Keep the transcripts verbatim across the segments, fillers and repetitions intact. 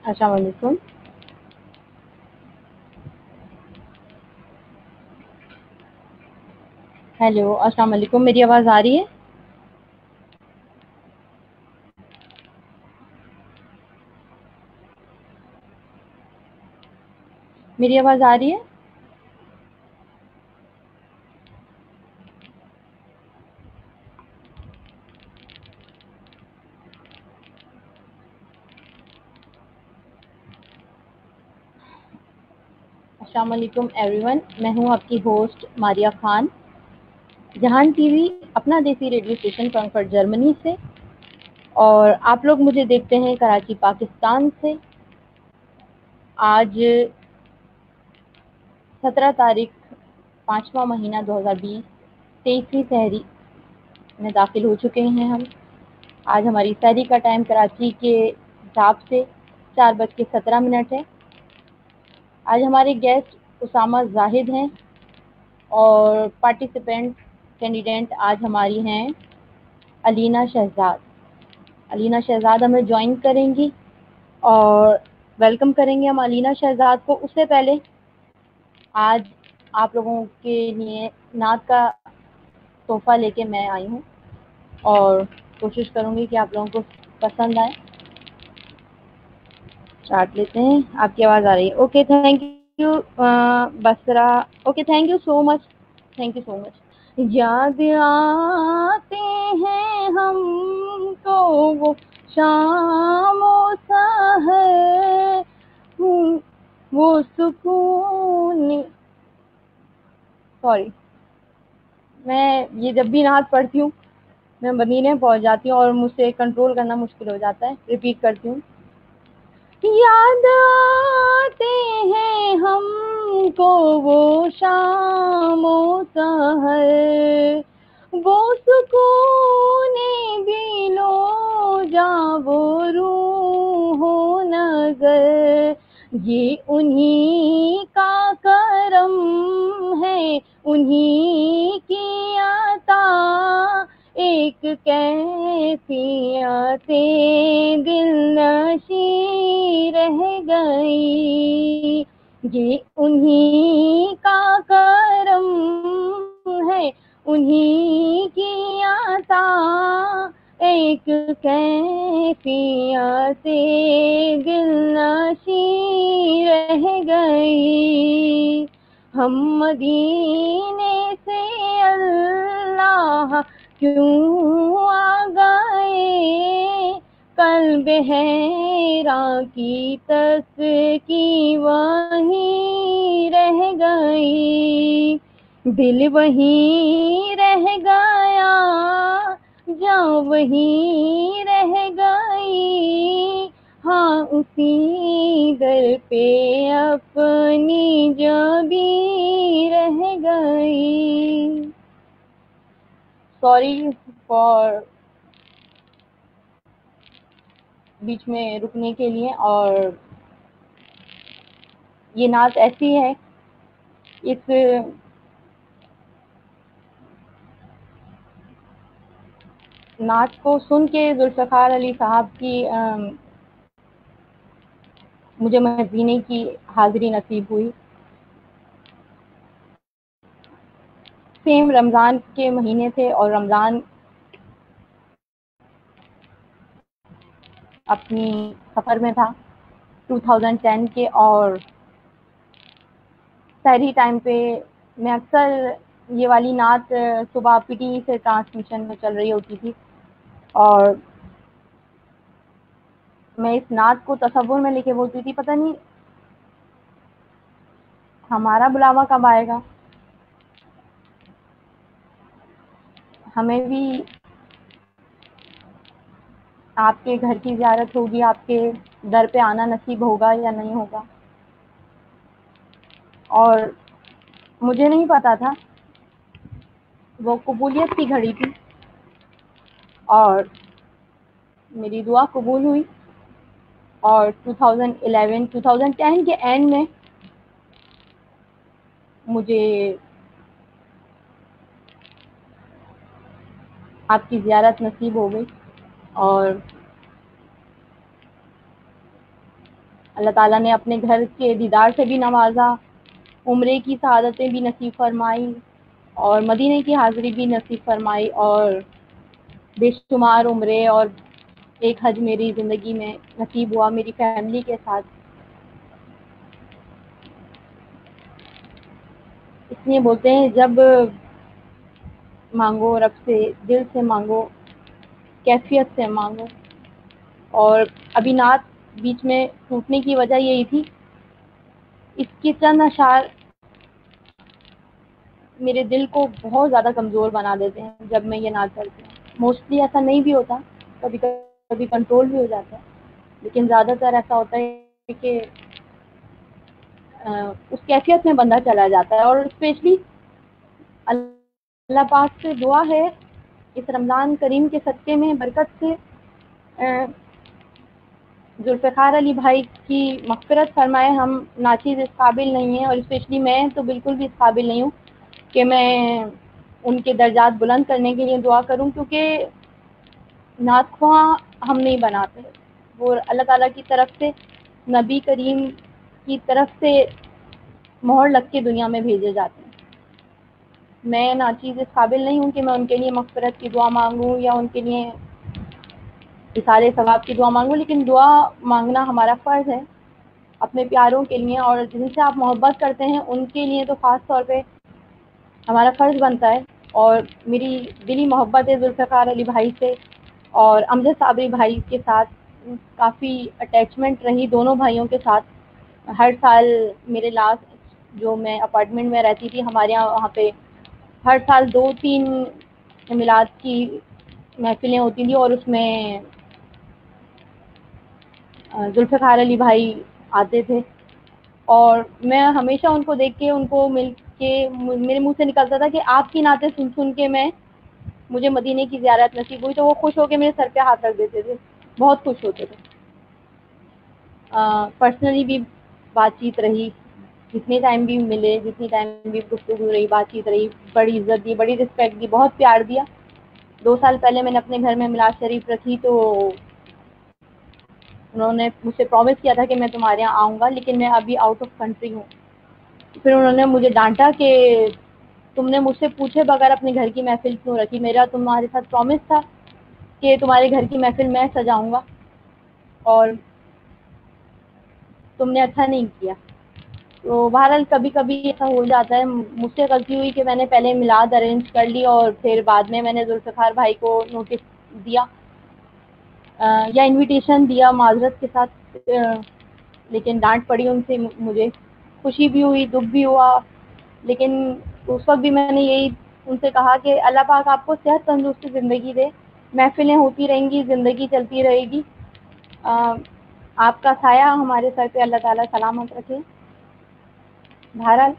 السلام علیکم. ہیلو السلام علیکم. میری آواز آ رہی ہے؟ میری آواز آ رہی ہے؟ السلام علیکم ایوری ون. میں ہوں آپ کی ہوسٹ ماریہ خان، جہان ٹی وی اپنا دیسی ریڈیو اسٹیشن فرانکفرٹ جرمنی سے، اور آپ لوگ مجھے دیکھتے ہیں کراچی پاکستان سے. آج سترہ تاریخ پانچواں مہینہ دو ہزار بیس، تیئیسویں سحری میں داخل ہو چکے ہیں ہم. آج ہماری سحری کا ٹائم کراچی کے حساب سے چار بج کے سترہ منٹ ہے. آج ہمارے گیسٹ اسامہ زاہد ہیں، اور پارٹیسپینٹ کینڈیڈیٹ آج ہماری ہیں علینا شہزاد. علینا شہزاد ہمیں جوائن کریں گی اور ویلکم کریں گے ہم علینا شہزاد کو. اس سے پہلے آج آپ لوگوں کے لیے نعت کا تحفہ لے کے میں آئی ہوں، اور کوشش کروں گی کہ آپ لوگوں کو پسند آئے. چارٹ لیتے ہیں. آپ کی آواز آ رہی ہے؟ Okay, thank you Basra. Okay, thank you so much, thank you so much. یاد آتے ہیں ہم کو وہ شام و سحر، وہ سکون. سوری، میں یہ جب بھی نعت پڑھتی ہوں میں مدینے پہنچ جاتی ہوں اور مجھ سے کنٹرول کرنا مشکل ہو جاتا ہے. ریپیٹ کرتی ہوں. یاد آتے ہیں ہم کو وہ شام و سحر، وہ سکون دلو جا وہ روح و نظر. یہ انہی کا کرم ہے، انہی کی عطا، ایک کیفیت دل نشیں رہ گئی. یہ انہی کا کرم ہے، انہی کی عطا، ایک کیفیت دل نشیں رہ گئی. ہم مدینے سے اللہ کیوں آ گئے، قلب حیران کی تسکی وہیں رہ گئی. دل وہیں رہ گیا، جاں وہیں رہ گئی. ہاں اسی در پہ اپنی جاں بھی رہ گئی. سوری فار بیچ میں رکنے کے لیے. اور یہ نعت ایسی ہے، اس نعت کو سن کے ذوالفقار علی صاحب کی مجھے مدینے کی حاضری نصیب ہوئی. سیم رمضان کے مہینے تھے، اور رمضان اپنی سفر میں تھا دو ہزار دس کے، اور سحری ٹائم پہ میں اکثر یہ والی نعت صبح پی ٹی وی سے ٹرانسمیشن میں چل رہی ہوتی تھی، اور میں اس نعت کو تصور میں لے کے بولتی تھی پتہ نہیں ہمارا بلاوا کب آئے گا، ہمیں بھی آپ کے گھر کی زیارت ہوگی، آپ کے در پہ آنا نصیب ہوگا یا نہیں ہوگا. اور مجھے نہیں پتا تھا وہ قبولیت کی گھڑی تھی، اور میری دعا قبول ہوئی. اور دو ہزار گیارہ دو ہزار دس کے اینڈ میں مجھے آپ کی زیارت نصیب ہو گئی. اور اللہ تعالیٰ نے اپنے گھر کے دیدار سے بھی نوازا، عمرے کی سعادتیں بھی نصیب فرمائی اور مدینے کی حاضری بھی نصیب فرمائی، اور بے شمار عمرے اور ایک حج میری زندگی میں نصیب ہوا میری فیملی کے ساتھ۔ اس لیے بولتے ہیں جب مانگو رب سے، دل سے مانگو، کیفیت سے مانگو۔ اور ابھی نعت بیچ میں ٹوٹنے کی وجہ یہی تھی، اس کی چند اشعار میرے دل کو بہت زیادہ کمزور بنا دیتے ہیں جب میں یہ نعت پڑھتی ہوں۔ موسٹلی ایسا نہیں بھی ہوتا، کبھی کبھی کنٹرول بھی ہو جاتا ہے، لیکن زیادہ تر ایسا ہوتا ہے کہ اس کیفیت میں بندہ چلا جاتا ہے۔ اور اسپیشلی اللہ پاک سے دعا ہے اس رمضان کریم کے صدقے میں برکت سے ذوالفقار علی بھائی کی مغفرت فرمائے۔ ہم ناچیز اس قابل نہیں ہیں، اور اسپیشلی میں تو بالکل بھی اس قابل نہیں ہوں کہ میں ان کے درجات بلند کرنے کے لیے دعا کروں، کیونکہ نعت خواں ہم نہیں بناتے، وہ اللہ تعالیٰ کی طرف سے، نبی کریم کی طرف سے مہر لگ کے دنیا میں بھیجے جاتے ہیں۔ میں ناچیز اس قابل نہیں ہوں کہ میں ان کے لیے مغفرت کی دعا مانگوں یا ان کے لیے اثارِ ثواب کی دعا مانگوں، لیکن دعا مانگنا ہمارا فرض ہے اپنے پیاروں کے لیے، اور جن سے آپ محبت کرتے ہیں ان کے لیے تو خاص طور پہ ہمارا فرض بنتا ہے۔ اور میری دلی محبت ہے ذوالفقار علی بھائی سے اور امجد صابری بھائی کے ساتھ، کافی اٹیچمنٹ رہی دونوں بھائیوں کے ساتھ۔ ہر سال میرے لاسٹ جو میں اپارٹمنٹ میں رہتی تھی، ہمارے یہاں وہاں پہ ہر سال دو تین میلاد کی محفلیں ہوتی تھیں، اور اس میں ذوالفقار علی بھائی آتے تھے، اور میں ہمیشہ ان کو دیکھ کے، ان کو مل کے میرے منہ سے نکلتا تھا کہ آپ کی نعتیں سن سن کے میں مجھے مدینے کی زیارت نصیب ہوئی، تو وہ خوش ہو کے میرے سر پہ ہاتھ رکھ دیتے تھے، بہت خوش ہوتے تھے۔ پرسنلی بھی بات چیت رہی، جتنے ٹائم بھی ملے، جتنی ٹائم بھی گفتگو رہی، بات چیت رہی، بڑی عزت دی، بڑی رسپیکٹ دی، بہت پیار دیا۔ دو سال پہلے میں نے اپنے گھر میں میلاد شریف رکھی تو انہوں نے مجھ سے پرومس کیا تھا کہ میں تمہارے یہاں آؤں گا، لیکن میں ابھی آؤٹ آف کنٹری ہوں۔ پھر انہوں نے مجھے ڈانٹا کہ تم نے مجھ سے پوچھے بغیر اپنے گھر کی محفل کیوں رکھی، میرا تمہارے ساتھ پرومس تھا کہ تمہارے گھر کی محفل میں سجاؤں گا، اور تم نے اچھا نہیں کیا۔ تو بہرحال کبھی کبھی ایسا ہو جاتا ہے، مجھ سے غلطی ہوئی کہ میں نے پہلے میلاد ارینج کر لی اور پھر بعد میں میں نے ذوالفقار بھائی کو نوٹس دیا یا انویٹیشن دیا معذرت کے ساتھ، لیکن ڈانٹ پڑی ان سے، مجھے خوشی بھی ہوئی، دکھ بھی ہوا، لیکن اس وقت بھی میں نے یہی ان سے کہا کہ اللہ پاک آپ کو صحت تندرستی زندگی دے، محفلیں ہوتی رہیں گی، زندگی چلتی رہے گی، آپ کا سایہ ہمارے سر پہ اللہ تعالیٰ سلامت رکھے۔ بہرحال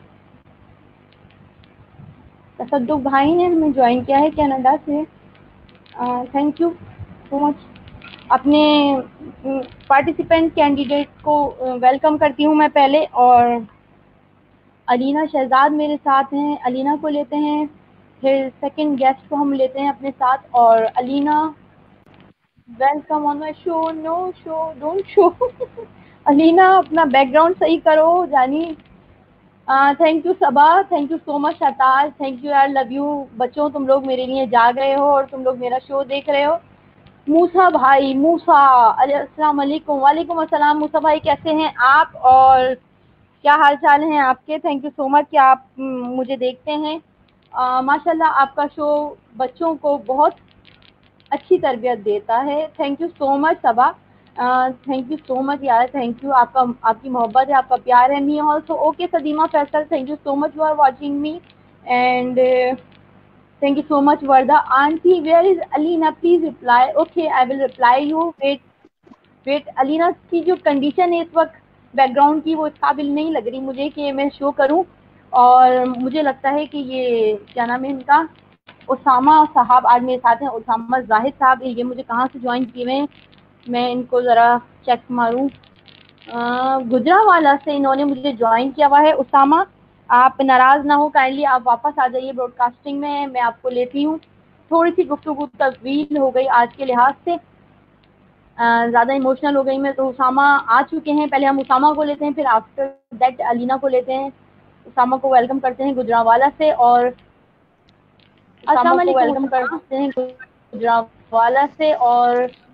تصدق بھائی نے ہمیں جوائن کیا ہے کینیڈا سے، تھینک یو سو مچ۔ اپنے پارٹیسپینٹ کینڈیڈیٹ کو ویلکم کرتی ہوں میں پہلے، اور علینا شہزاد میرے ساتھ ہیں، علینا کو لیتے ہیں، پھر سیکنڈ گیسٹ کو ہم لیتے ہیں اپنے ساتھ، اور علینا welcome on my show, know show don't show علینا اپنا بیک گراؤنڈ صحیح کرو جانی۔ Thank you Saba, thank you so much شطار، thank you, I love you بچوں، تم لوگ میرے لیے جاگ رہے ہو اور تم لوگ میرا شو دیکھ رہے ہو۔ موسیٰ بھائی، موسیٰ السلام علیکم، وعلیکم السلام۔ موسیٰ بھائی کیسے ہیں آپ اور کیا حال چال ہیں آپ کے؟ تھینک یو سو مچ کہ آپ مجھے دیکھتے ہیں۔ ماشاء اللہ آپ کا شو بچوں کو بہت اچھی تربیت دیتا ہے۔ Thank you so much Saba, thank you so much یار، تھینک یو، آپ کا آپ کی محبت ہے، آپ کا پیار ہے۔ Me also okay Sadima Faisal, thank you so much, you are watching me, and thank you so much Varda auntie, where is Alina, please reply, okay I will reply you, wait wait Alina کی جو condition ہے اس وقت back ground کی، وہ اس قابل نہیں لگ رہی مجھے کہ میں شو کروں، اور مجھے لگتا ہے کہ یہ کیا نام ہے ان کا، اسامہ صاحب آج میرے ساتھ ہیں، اسامہ زاہد صاحب، یہ مجھے کہاں سے جوائن کیے ہوئے ہیں، میں ان کو ذرا چیک ماروں، گجرانوالہ سے انہوں نے مجھے جوائن کیا ہوا ہے۔ اسامہ آپ ناراض نہ ہو، کائنڈلی آپ واپس آ جائیے براڈ کاسٹنگ میں، میں آپ کو لیتی ہوں۔ تھوڑی سی گفتگو طویل ہو گئی آج کے لحاظ سے، زیادہ ایموشنل ہو گئی میں. تو اسامہ آ چکے ہیں, پہلے ہم اسامہ کو لیتے ہیں, پھر آفٹر دیٹ علینا کو لیتے ہیں. اسامہ کو ویلکم کرتے ہیں گجرانوالہ سے, اور السلام علیکم ویلکم کرتے ہیں گجرانوالہ سے. اور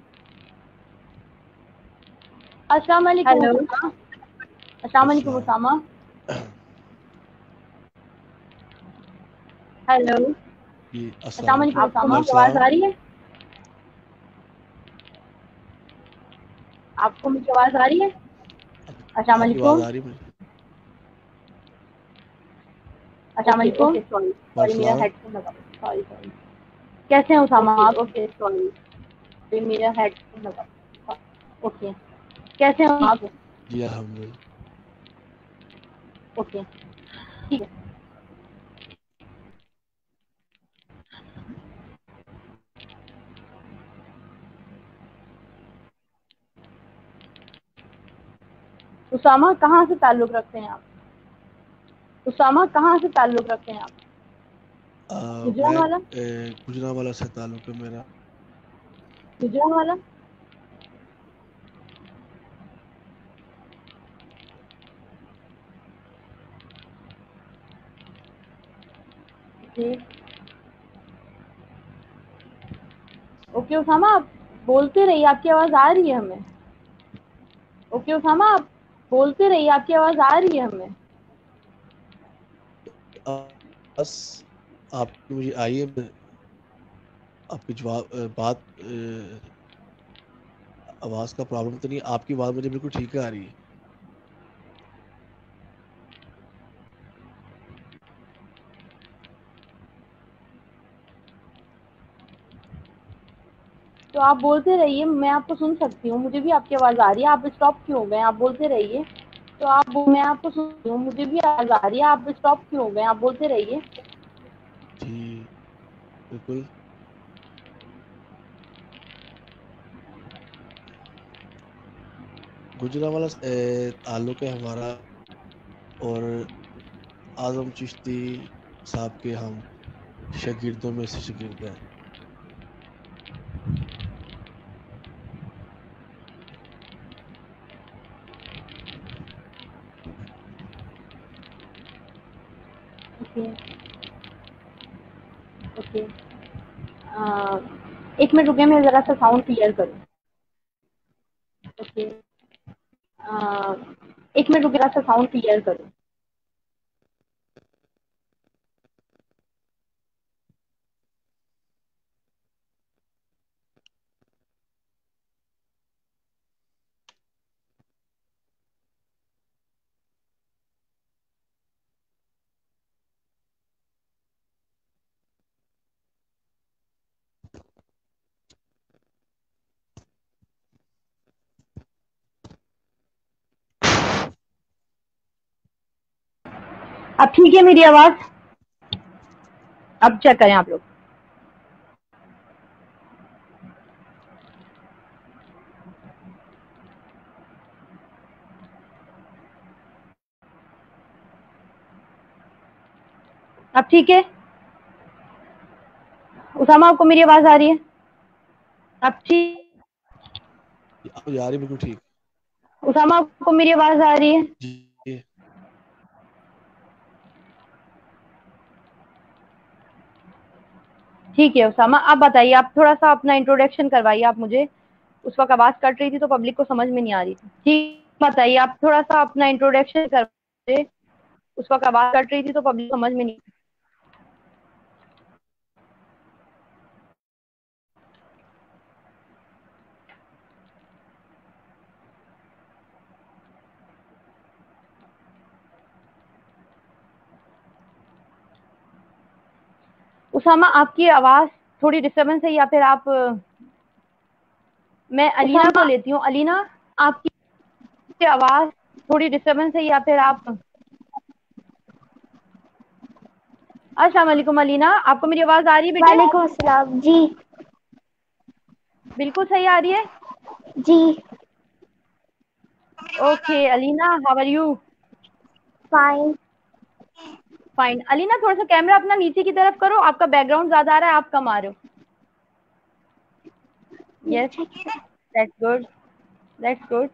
السلام علیکم. السلام علیکم اسامہ. ہیلو, السلام علیکم اسامہ, کی آواز آ رہی ہے؟ آپ کو مجھے آواز آ رہی ہے؟ السلام علیکم. السلام علیکم. سوری میرا ہیڈ فون لگا. Sorry sorry. کیسے ہیں اسامہ آپ؟ اوکے سوری میرا ہیڈ فون لگا. اوکے کیسے ہیں آپ؟ جی الحمدللہ. اوکے ٹھیک ہے. اسامہ کہاں سے تعلق رکھتے ہیں آپ؟ اسامہ کہاں سے تعلق رکھتے ہیں آپ؟ گجرانوالہ. گجرانوالہ سے تعلق ہے میرا. گجرانوالہ. جی اوکے اسامہ, آپ بولتے رہیے, آپ کی آواز آ رہی ہے ہمیں. اوکے اسامہ, آپ بولتے رہیے, آپ کی آواز آ رہی ہے ہمیں. بس آپ مجھے آئیے, آپ کی جواب بات آواز کا پرابلم تو نہیں, آپ کی آواز مجھے بالکل ٹھیک آ رہی ہے. تو آپ بولتے رہیے, میں آپ کو سن سکتی ہوں, مجھے بھی آپ کی آواز آ رہی ہے. آپ اسٹاپ کیوں ہو گئے؟ آپ بولتے رہیے. تو آپ میں آپ کو سنتی ہوں, مجھے بھی آواز آ رہی ہے. آپ اسٹاپ کیوں ہو گئے؟ آپ بولتے رہیے. جی بالکل. گجرانوالہ سے تعلق ہے ہمارا, اور اعظم چشتی صاحب کے ہم شاگردوں میں سے شاگرد ہیں. اوکے اوکے ایک منٹ رکے, میں ذرا سا ساؤنڈ کلیئر کروں. اوکے ایک منٹ رکے, ذرا سا ساؤنڈ کلیئر کروں. اب ٹھیک ہے میری آواز؟ اب چیک کریں آپ لوگ. اب ٹھیک ہے اسامہ, آپ کو میری آواز آ رہی ہے؟ اب ٹھیک آپ جا رہی بالکل ٹھیک. اسامہ, آپ کو میری آواز آ رہی ہے؟ جی ٹھیک ہے اسامہ, آپ بتائیے, آپ تھوڑا سا اپنا انٹروڈکشن کروائیے. آپ مجھے اس وقت آواز کٹ رہی تھی تو پبلک کو سمجھ میں نہیں آ رہی تھی. ٹھیک بتائیے, آپ تھوڑا سا اپنا انٹروڈکشن کروائیے. اس وقت آواز کٹ رہی تھی تو پبلک سمجھ میں نہیں. اسامہ, آپ کی آواز تھوڑی ڈسٹربنس ہے, یا پھر آپ, میں علینا کو لیتی ہوں. علینا, آپ کی آواز تھوڑی ڈسٹربنس ہے, یا پھر آپ. السلام علیکم علینا, آپ کو میری آواز آ رہی ہے بیٹے؟ وعلیکم السلام. جی بالکل صحیح آ رہی ہے. جی okay Alina, how are you? Fine. Fine. Alina, تھوڑا سا کیمرہ اپنا نیچے کی طرف کرو, آپ کا بیک گراؤنڈ زیادہ آ رہا ہے, آپ کم آ رہے ہو. یس That's good. That's good.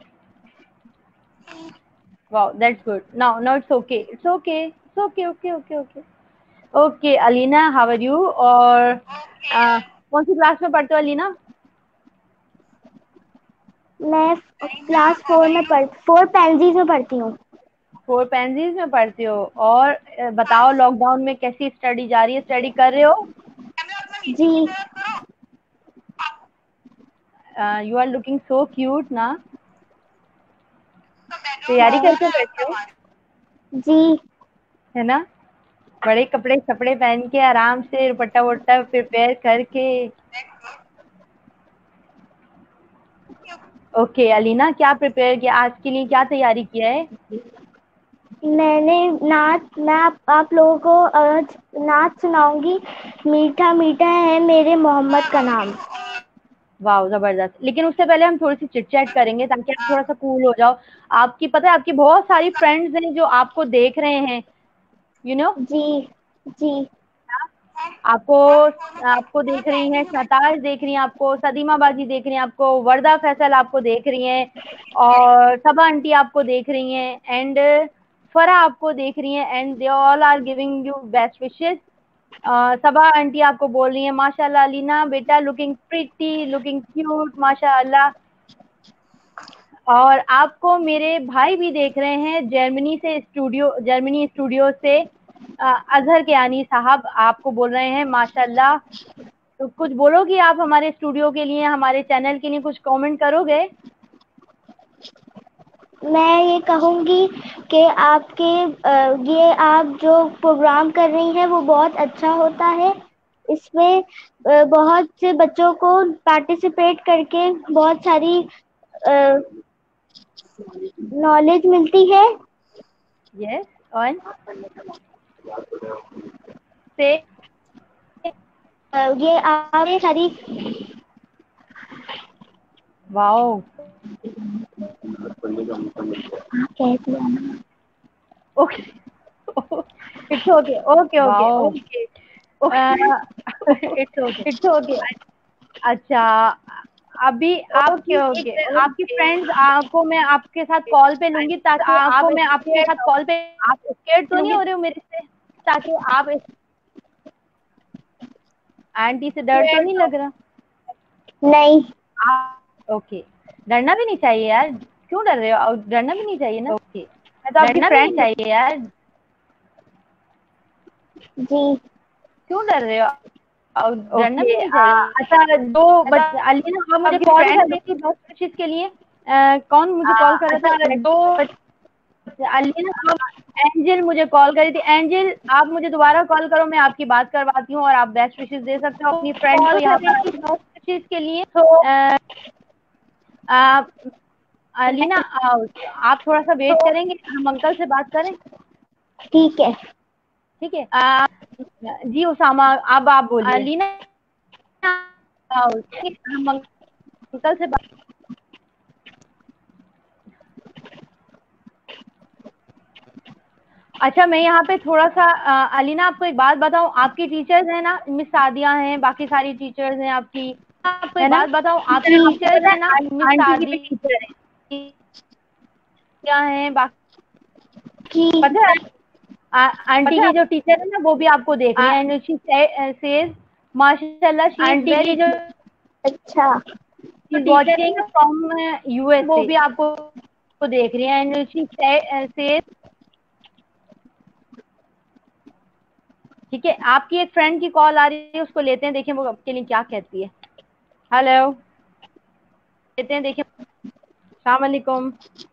Wow, that's good. Now, now it's okay. It's okay. It's okay. Okay. Okay. Okay. Okay. Alina, how are you? और uh, कौन सी क्लास में पढ़ते हो अलीना? मैं क्लास फोर में पढ़ फोर पेंजीज में पढ़ती हूँ. फोर पेंजीज में पढ़ती हो. और uh, बताओ लॉकडाउन में कैसी स्टडी जा रही है? स्टडी कर रहे हो? जी. You are looking so cute ना. तैयारी करके बैठे हो? जी. है ना. बड़े कपड़े कपड़े पहन के आराम से दुपट्टा वट्टा प्रिपेयर करके. ओके अलीना, क्या प्रिपेयर किया आज के लिए? क्या तैयारी किया है? मैंने नाच मैं आप, आप लोगों को आज नाच सुनाऊंगी. मीठा मीठा है मेरे मोहम्मद का नाम. वाह जबरदस्त. लेकिन उससे पहले हम थोड़ी सी चिट चैट करेंगे ताकि आप थोड़ा सा कूल हो जाओ. आपकी पता है आपकी बहुत सारी फ्रेंड्स हैं जो आपको देख रहे हैं. You know. जी. जी. आपको आपको देख रही हैं, शहताज देख रही हैं आपको, सदीमा बाजी देख रही हैं आपको, वर्दा फैसल आपको देख रही हैं, और सबा आंटी आपको देख रही हैं, एंड फरा आपको देख रही हैं, and they all are giving you best wishes. Saba aunty आपको बोल रही हैं माशाल्लाह अलीना बेटा लुकिंग प्रिटी, लुकिंग क्यूट, माशाल्लाह. और आपको मेरे भाई भी देख रहे हैं जर्मनी से, स्टूडियो जर्मनी स्टूडियो से. अजहर के यानी साहब आपको बोल रहे हैं माशाल्लाह. तो कुछ बोलोगी आप हमारे स्टूडियो के लिए, हमारे चैनल के लिए कुछ कमेंट करोगे? मैं ये कहूँगी कि आपके ये आप जो प्रोग्राम कर रही हैं वो बहुत अच्छा होता है. इसमें बहुत से बच्चों को पार्टिसिपेट करके बहुत सारी नॉलेज मिलती है. यस. और से ये आपने सारी wow okay it's okay okay okay okay it's okay it's okay. अच्छा अभी आपकी एक, आपकी फ्रेंड्स को मैं आपके साथ कॉल पे लूंगी ताकि आपको मैं आपके साथ कॉल पे. आप स्केर्ड तो नहीं हो रहे हो मेरे से? ताकि आप आंटी से डर तो नहीं लग रहा? नहीं. ओके. डरना भी नहीं चाहिए यार. क्यों डर रहे हो? डरना भी नहीं चाहिए ना. ओके. मैं तो आपकी फ्रेंड चाहिए यार. जी. क्यों डर रहे हो? और डरना भी नहीं चाहिए. अच्छा दो बच्चे अलीना आप मुझे कॉल कर रही थी बेस्ट विशेस के लिए. कौन मुझे कॉल कर रहा था? दो अलीना एंजल मुझे कॉल करी थी. एंजल आप मुझे दोबारा कॉल करो, मैं आपकी बात करवाती हूँ और आप बेस्ट विशेस दे सकते हो अपनी फ्रेंड को यहाँ पर बेस्ट विशेस के लिए. तो अलीना आप थोड़ा सा वेट करेंगे, हम अंकल से बात करें? ठीक है. ठीक है. आ, जी उसामा अब आप बोलिए. अलीना हम अंकल से बात. अच्छा मैं यहाँ पे थोड़ा सा अलीना आपको एक बात बताऊं. आपकी टीचर्स हैं ना, मिस सादिया हैं, बाकी सारी टीचर्स हैं आपकी. आपको एक बात बताऊं, आपकी टीचर्स हैं ना, मिस सादी टीचर हैं क्या हैं बाकी? पता है आंटी की जो टीचर है ना वो भी आपको देख रही है. एंड शी सेज माशाल्लाह शी इज वेरी जो. अच्छा. She is watching from USA. वो भी आपको देख रही है. एंड शी सेज ठीक है. आपकी एक फ्रेंड की कॉल आ रही है, उसको लेते हैं, देखें वो आपके लिए क्या कहती है. हेलो लेते हैं, देखें. अस्सलाम वालेकुम.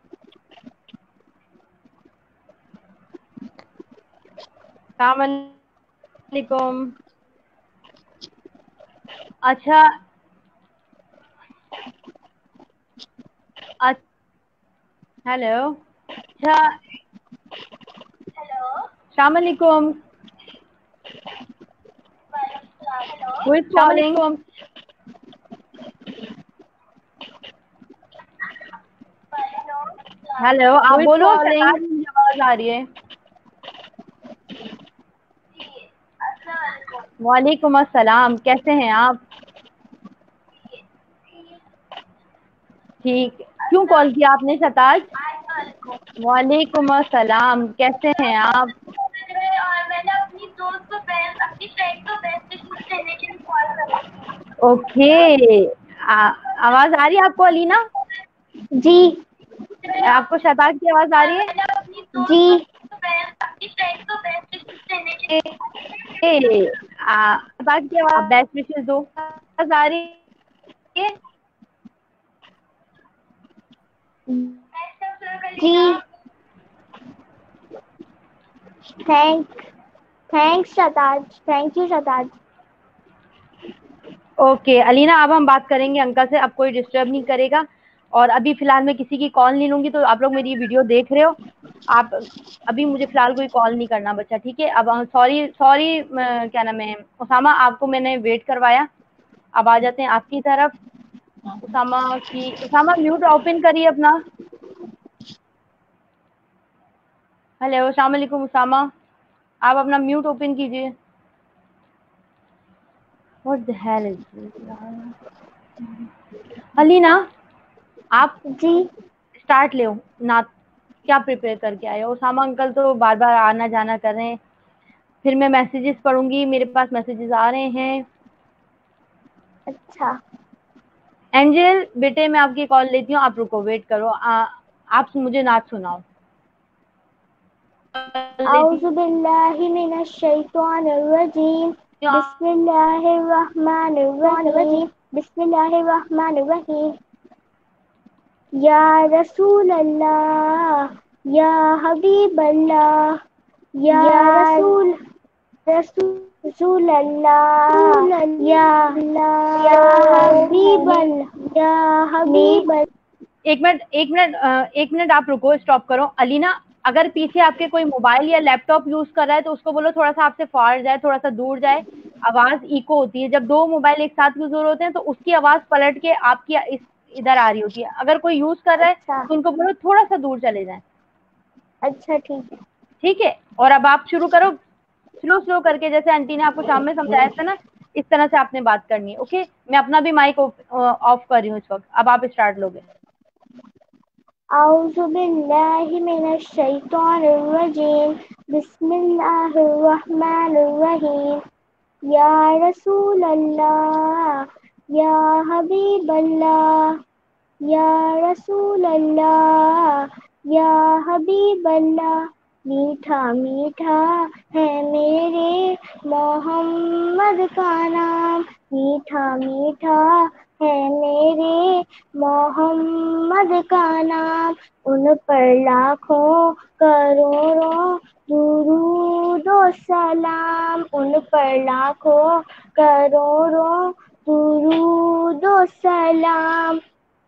अस्सलाम वालेकुम. अच्छा हेलो. अच्छा हेलो अस्सलाम वालेकुम. Who is calling? हेलो आप बोलो. आवाज आ रही है. वालेकुम अस्सलाम. कैसे हैं आप? ٹھیک. کیوں کال کیا آپ نے شتاج؟ وعلیکم السلام، کیسے ہیں آپ؟ اوکے. آواز آ رہی ہے آپ کو علینا؟ جی آپ کو شتاج کی آواز آ رہی ہے؟ جی شتاج کی آواز بیسٹ وشز دو. آواز آ رہی ہے؟ جی تھینک تھینکس شتاج، تھینک یو شتاج. اوکے علینا، اب ہم بات کریں گے انکل سے. اب کوئی ڈسٹرب نہیں کرے گا، اور ابھی فی الحال میں کسی کی کال نہیں لوں گی. تو آپ لوگ میری ویڈیو دیکھ رہے ہو، آپ ابھی مجھے فی الحال کوئی کال نہیں کرنا بچہ، ٹھیک ہے؟ اب سوری سوری کیا نام ہے اسامہ، آپ کو میں نے ویٹ کروایا. اب آ جاتے ہیں آپ کی طرف. اسامہ کی اسامہ میوٹ اوپن کریے اپنا. ہیلو، السلام علیکم اسامہ، آپ اپنا میوٹ اوپن کیجیے. What the hell is this? علینا، آپ جی اسٹارٹ لے نعت کیا پریپیئر کر کے آئے ہو؟ اسامہ انکل تو بار بار آنا جانا کر رہے ہیں. پھر میں میسیجز پڑھوں گی، میرے پاس میسیجز آ رہے ہیں. اچھا. اینجل بیٹے میں آپ کی کال لیتی ہوں، آپ رکو ویٹ کرو. آپ مجھے نعت سناؤ. اعوذ باللہ من الشیطان الرجیم، بسم اللہ الرحمن الرحیم، بسم اللہ الرحمن الرحیم. یا رسول اللہ، یا حبیب اللہ، یا رسول رسول اللہ، یا یا حبیب اللہ، یا حبیب اللہ. ایک منٹ ایک منٹ ایک منٹ آپ رکو، اسٹاپ کرو. علینا، اگر پیچھے آپ کے کوئی موبائل یا لیپ ٹاپ یوز کر رہا ہے تو اس کو بولو تھوڑا سا آپ سے فار جائے، تھوڑا سا دور جائے. آواز ایکو ہوتی ہے جب دو موبائل ایک ساتھ یوز ہو رہے ہوتے ہیں، تو اس کی آواز پلٹ کے آپ کی ادھر آ رہی ہوتی ہے. اگر کوئی یوز کر رہا ہے اچھا تو ان کو بولو تھوڑا سا دور چلے جائیں. اچھا ٹھیک ہے. ٹھیک ہے. اور اب آپ شروع کرو سلو سلو کر کے، جیسے آنٹی نے آپ کو شام میں سمجھایا تھا نا، اس طرح سے آپ نے بات کرنی ہے. اوکے، میں اپنا بھی مائک آف کر رہی ہوں اس وقت. اب آپ اسٹارٹ لوگے. اعوذ باللہ من الشیطان الرجیم، بسم اللہ الرحمن الرحیم. یا رسول اللہ، یا حبیب اللہ، یا رسول اللہ، یا حبیب اللہ. میٹھا میٹھا ہے میرے محمد کا نام، میٹھا میٹھا ہے میرے محمد کا نام. ان پر لاکھوں کروڑوں درود و سلام، ان پر لاکھوں کروڑوں درود و سلام.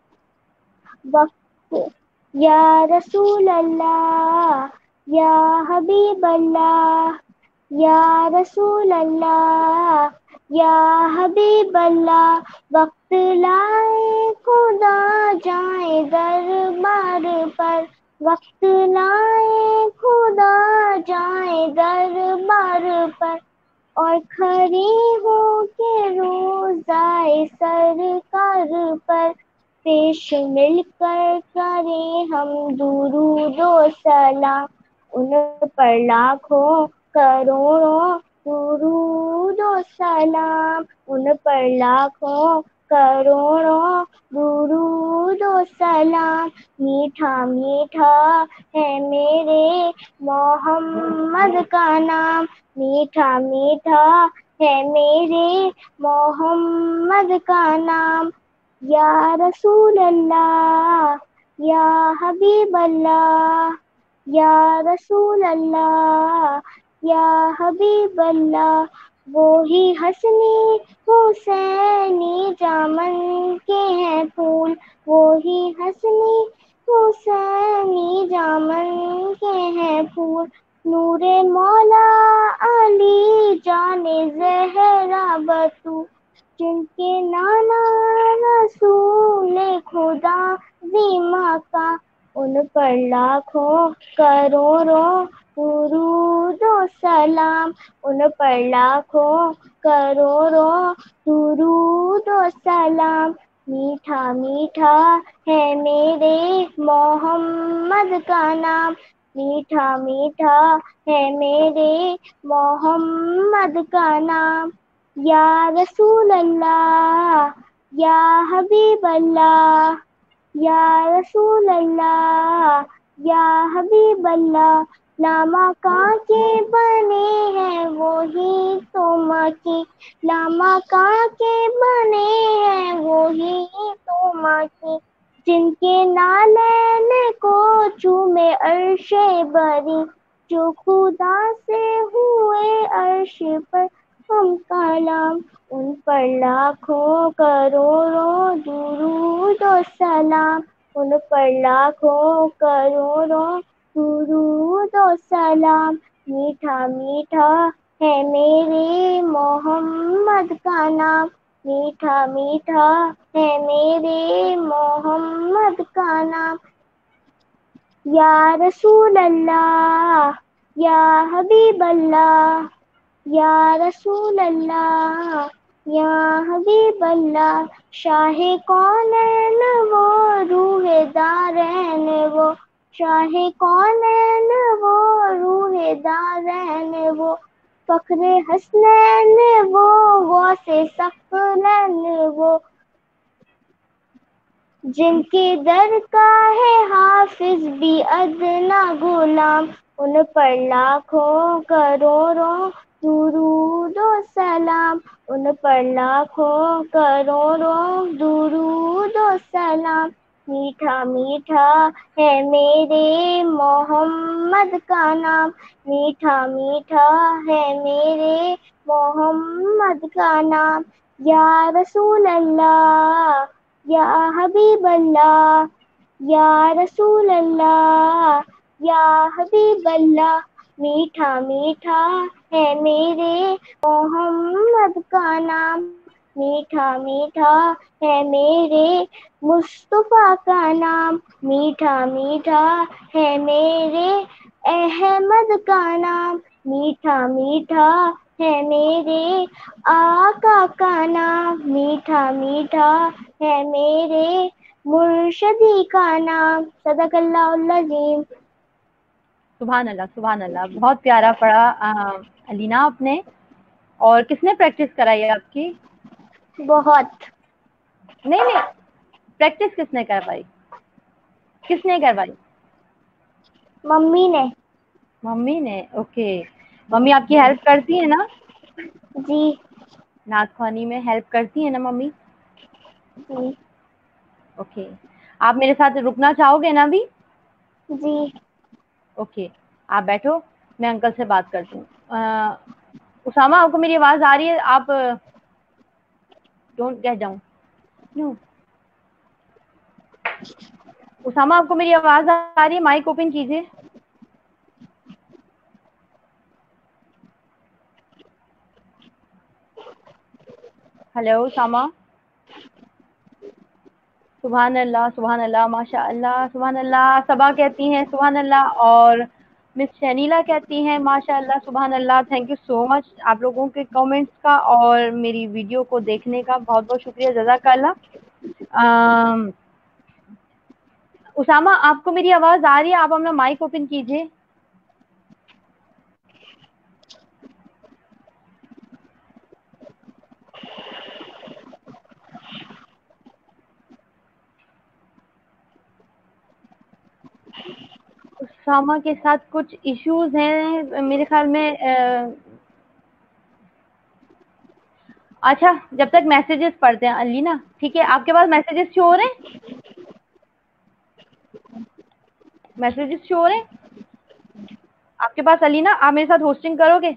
وقت یا رسول اللہ، یا حبیب اللہ، یا رسول اللہ، یا حبیب اللہ. وقت لائے خدا جائیں دربار پر، وقت لائے خدا جائیں دربار پر. اور کھڑے ہو کے روضائے سرکار پر، پیش مل کر کریں ہم درود و سلام. ان پر لاکھوں کروڑوں درود و سلام، ان پر لاکھوں کروڑوں درود و سلام. میٹھا میٹھا ہے میرے محمد کا نام، میٹھا میٹھا ہے میرے محمد کا نام. یا رسول اللہ، یا حبیب اللہ، یا رسول اللہ، یا حبیب اللہ. وہی حسنی حسینی دامن کے ہیں پھول، وہی حسنی حسینی دامن کے ہیں پھول. نور مولا علی جان زہرا بتو، جن کے نانا رسول خدا ذمہ کا. ان پر لاکھوں کروڑوں درود و سلام، ان پر لاکھوں کروڑوں درود و سلام. میٹھا میٹھا ہے میرے محمد کا نام، میٹھا میٹھا ہے میرے محمد کا نام، یا رسول اللہ یا حبیب اللہ، یا رسول اللہ یا حبیب اللہ، لاما کہاں کے بنے ہیں وہی تو مکی، لاما کہاں کے بنے ہیں وہی تو مکی، جن کے نالین کو چومے عرش بری، جو خدا سے ہوئے عرش پر ہم کلام، ان پر لاکھوں کروڑوں درود و سلام، ان پر لاکھوں کروڑوں درود و سلام، میٹھا میٹھا ہے میرے محمد کا نام، میٹھا میٹھا ہے میرے محمد کا نام، یا رسول اللہ یا حبیب اللہ، یا رسول اللہ یا حبیب اللہ، شاہ کونین وہ روح دارین وہ، شاہ کونین وہ روح دارین وہ، فخر حسنین وہ غوث ثقلین وہ، جن کے در کا ہے حافظ بھی ادنا غلام، ان پر لاکھوں کروڑوں درود و سلام، ان پر لاکھوں کروڑوں درود و سلام، میٹھا میٹھا ہے میرے محمد کا نام، میٹھا میٹھا ہے میرے محمد کا نام، یا رسول اللہ یا حبیب اللہ، یا رسول اللہ یا حبیب اللہ، میٹھا میٹھا ہے میرے محمد کا نام، میٹھا میٹھا ہے میرے مصطفیٰ کا نام، میٹھا میٹھا ہے میرے احمد کا نام، میٹھا میٹھا ہے میرے آقا کا نام، میٹھا میٹھا ہے میرے مرشدی کا نام، صدق اللہ العظیم۔ سبحان اللہ سبحان اللہ، بہت پیارا پڑھا علینا آپ نے۔ اور کس نے پریکٹس کرائی ہے آپ کی؟ بہت نہیں نہیں، پریکٹس کس نے کروائی؟ کس نے کروائی؟ ممی نے۔ ممی نے، اوکے۔ ممی آپ کی ہیلپ کرتی ہے نا جی نعت خوانی میں؟ ہیلپ کرتی ہے نا ممی؟ جی اوکے، آپ میرے ساتھ رکنا چاہو گے نا ابھی؟ جی اوکے، آپ بیٹھو، میں انکل سے بات کرتی ہوں۔ اسامہ، آپ کو میری آواز آ رہی ہے؟ آپ don't get down no. Usama, آپ کو میری آواز آ رہی ہے؟ مائک اوپن کیجیے۔ ہیلو اسامہ، سبحان اللہ سبحان اللہ، ماشاء اللہ سبحان اللہ۔ صبا کہتی ہیں سبحان اللہ، اور مس شنیلا کہتی ہیں ماشاء اللہ سبحان اللہ۔ تھینک یو سو مچ آپ لوگوں کے کامنٹس کا اور میری ویڈیو کو دیکھنے کا، بہت بہت شکریہ، جزاک اللہ۔ اسامہ، آپ کو میری آواز آ رہی ہے؟ آپ اپنا مائک اوپن کیجیے۔ اسامہ کے ساتھ کچھ ایشوز ہیں میرے خیال میں۔ اچھا، جب تک میسیجز پڑھتے ہیں علینا، ٹھیک ہے؟ آپ کے پاس میسیجز شو ہو رہے ہیں؟ میسیجز شو ہو رہے ہیں آپ کے پاس علینا؟ آپ میرے ساتھ ہوسٹنگ کرو گے؟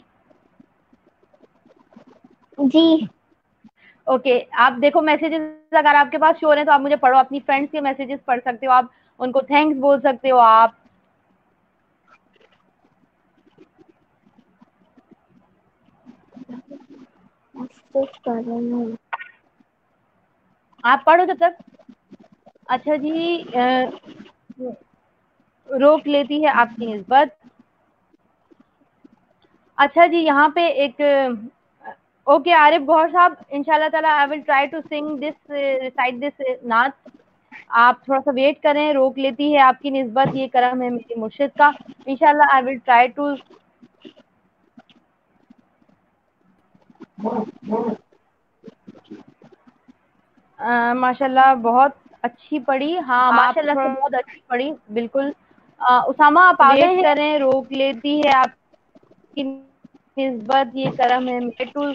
جی اوکے، آپ دیکھو میسیجز اگر آپ کے پاس شو ہو رہے ہیں تو آپ مجھے پڑھو، اپنی فرینڈس کے میسیجز پڑھ سکتے ہو، آپ ان کو تھینکس بول سکتے ہو۔ آپ کر رہی ہوں۔ آپ پڑھو جب تک۔ اچھا جی، روک لیتی ہے آپ کی نسبت۔ اچھا جی، یہاں پہ ایک اوکے عارف گوہر صاحب، انشاءاللہ تعالیٰ آئی ول ٹرائی ٹو سنگ دس ریسائٹ دس نعت. آپ تھوڑا سا ویٹ کریں، روک لیتی ہے آپ کی نسبت، یہ کرم ہے میری مرشد کا. انشاءاللہ آئی ول ٹرائی ٹو. ماشاء اللہ بہت اچھی پڑھی. ہاں ماشاء اللہ سے بہت اچھی پڑھی بالکل. اسامہ آپ ویٹ کریں، روک لیتی ہے آپ کی نسبت، یہ کرم ہے میرے ٹو.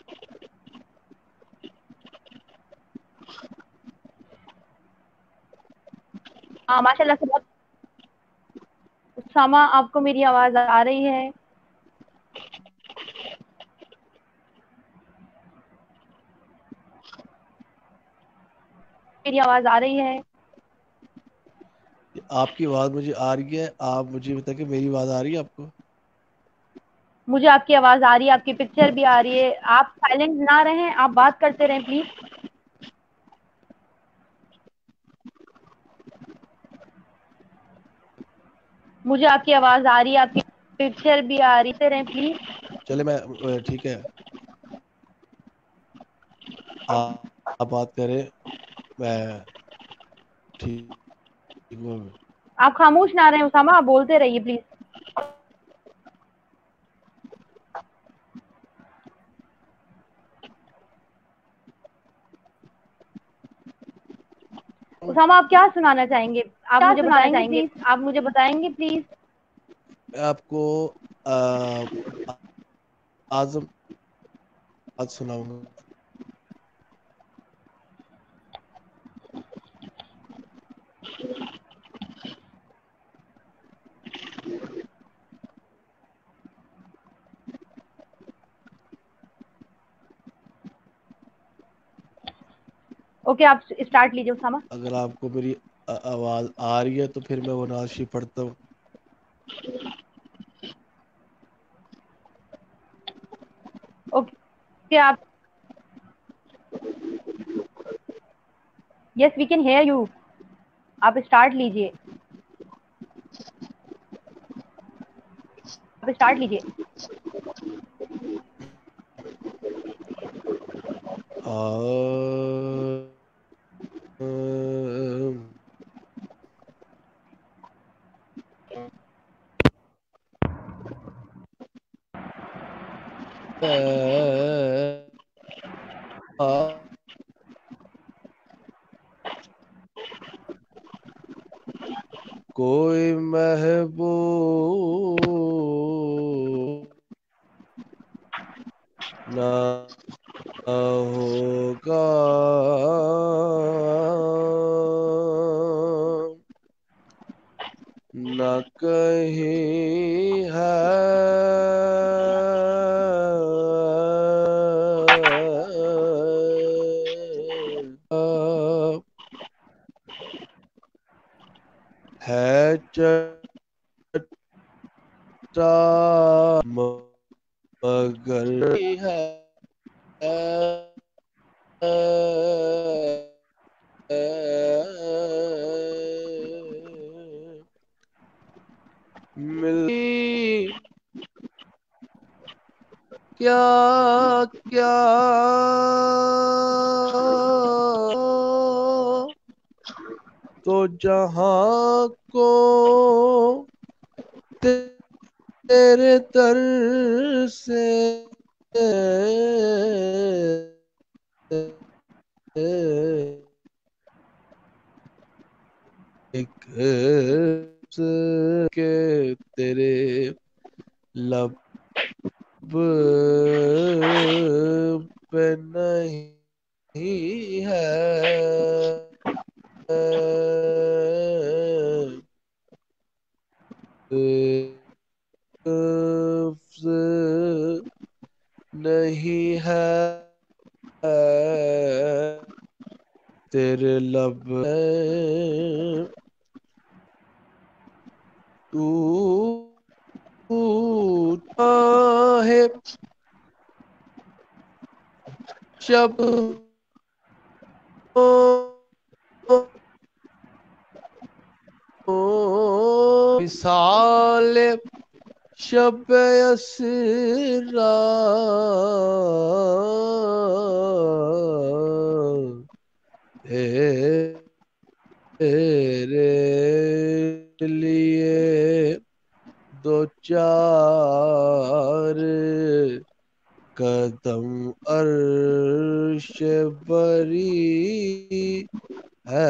ہاں ماشاء اللہ سے بہت. اسامہ آپ کو میری آواز آ رہی ہے؟ میری آواز آ رہی ہے؟ آپ کی آواز مجھے آ رہی ہے. آپ مجھے بتائیں کہ میری آواز آ رہی ہے آپ کو؟ مجھے آپ کی آواز آ رہی ہے، آپ کی پکچر بھی آ رہی ہے. آپ سائلنٹ نہ رہیں، آپ بات کرتے رہیں پلیز. مجھے آپ کی آواز آ رہی ہے، آپ کی پکچر بھی آ رہی ہے، رہیں پلیز. چلے میں ٹھیک ہے، آپ بات کریں، میں ٹھیک ہوں. آپ خاموش نہ رہیں اسامہ، آپ بولتے رہیے پلیز. اسامہ آپ کیا سنانا چاہیں گے؟ آپ مجھے بتائیں گے پلیز. آپ مجھے بتائیں گے پلیز. میں آپ کو اعظم بات سناؤں گا. اوکے آپ اسٹارٹ لیجیے اسامہ. اگر آپ کو میری آواز آ رہی ہے تو پھر میں وہ نعت شریف پڑھتا ہوں. اوکے آپ. Yes we can hear you. آپ اسٹارٹ لیجیے. آپ اسٹارٹ لیجیے. کوئی محبوب نہ ہوگا نہ کہیں ہے ہے چٹا مگر ہے ملی کیا کیا تو جہاں کو تیرے در سے ایک کے تیرے لب پہ نہیں ہے لفظ نہیں ہے تیرے لب ٹوٹا ہے شب مثال شب اسرا तेरे लिए दो चार कदम अर्श बरी है,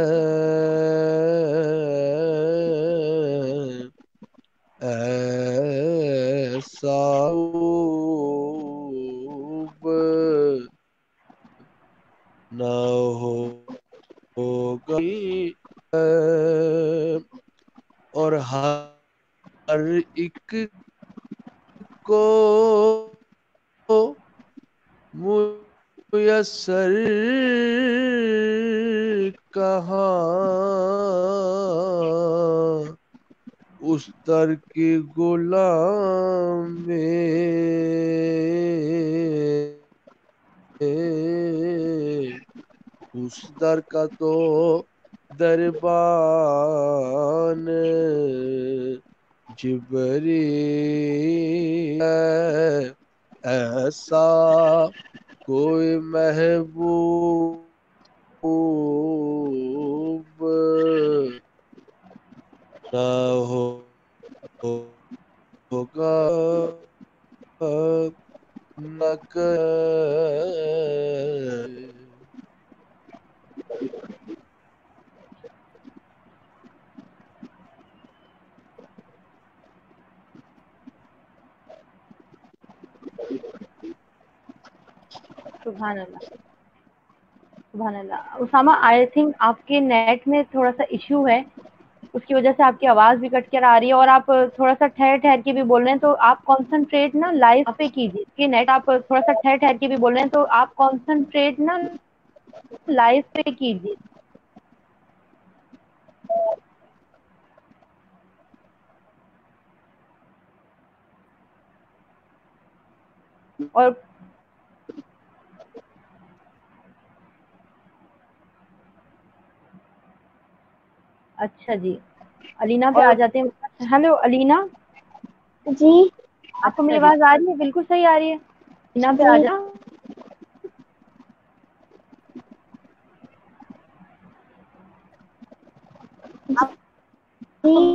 ऐसा ऊब न हो होगा और हर एक को मुयस्सर कहाँ उस दर की गुलाम में, उस दर का तो दरबान जिबरील है, ऐसा कोई महबूब न हो होगा न कर। सुभान अल्लाह, सुभान अल्लाह। उसामा, आई थिंक आपके नेट में थोड़ा सा इश्यू है, उसकी वजह से आपकी आवाज़ भी कट कर आ रही है और आप थोड़ा सा ठहर ठहर के भी बोल रहे हैं, तो आप कॉन्सेंट्रेट ना लाइव पे कीजिए कि नेट, आप थोड़ा सा ठहर ठहर के भी बोल रहे हैं, तो आप कॉन्सेंट्रेट ना लाइव पे कीजिए। और अच्छा जी, अलीना पे आ जाते हैं। हेलो अलीना, जी आपको मेरी आवाज़ आ रही है? बिल्कुल सही आ रही है। अलीना पे आ जी जा। जी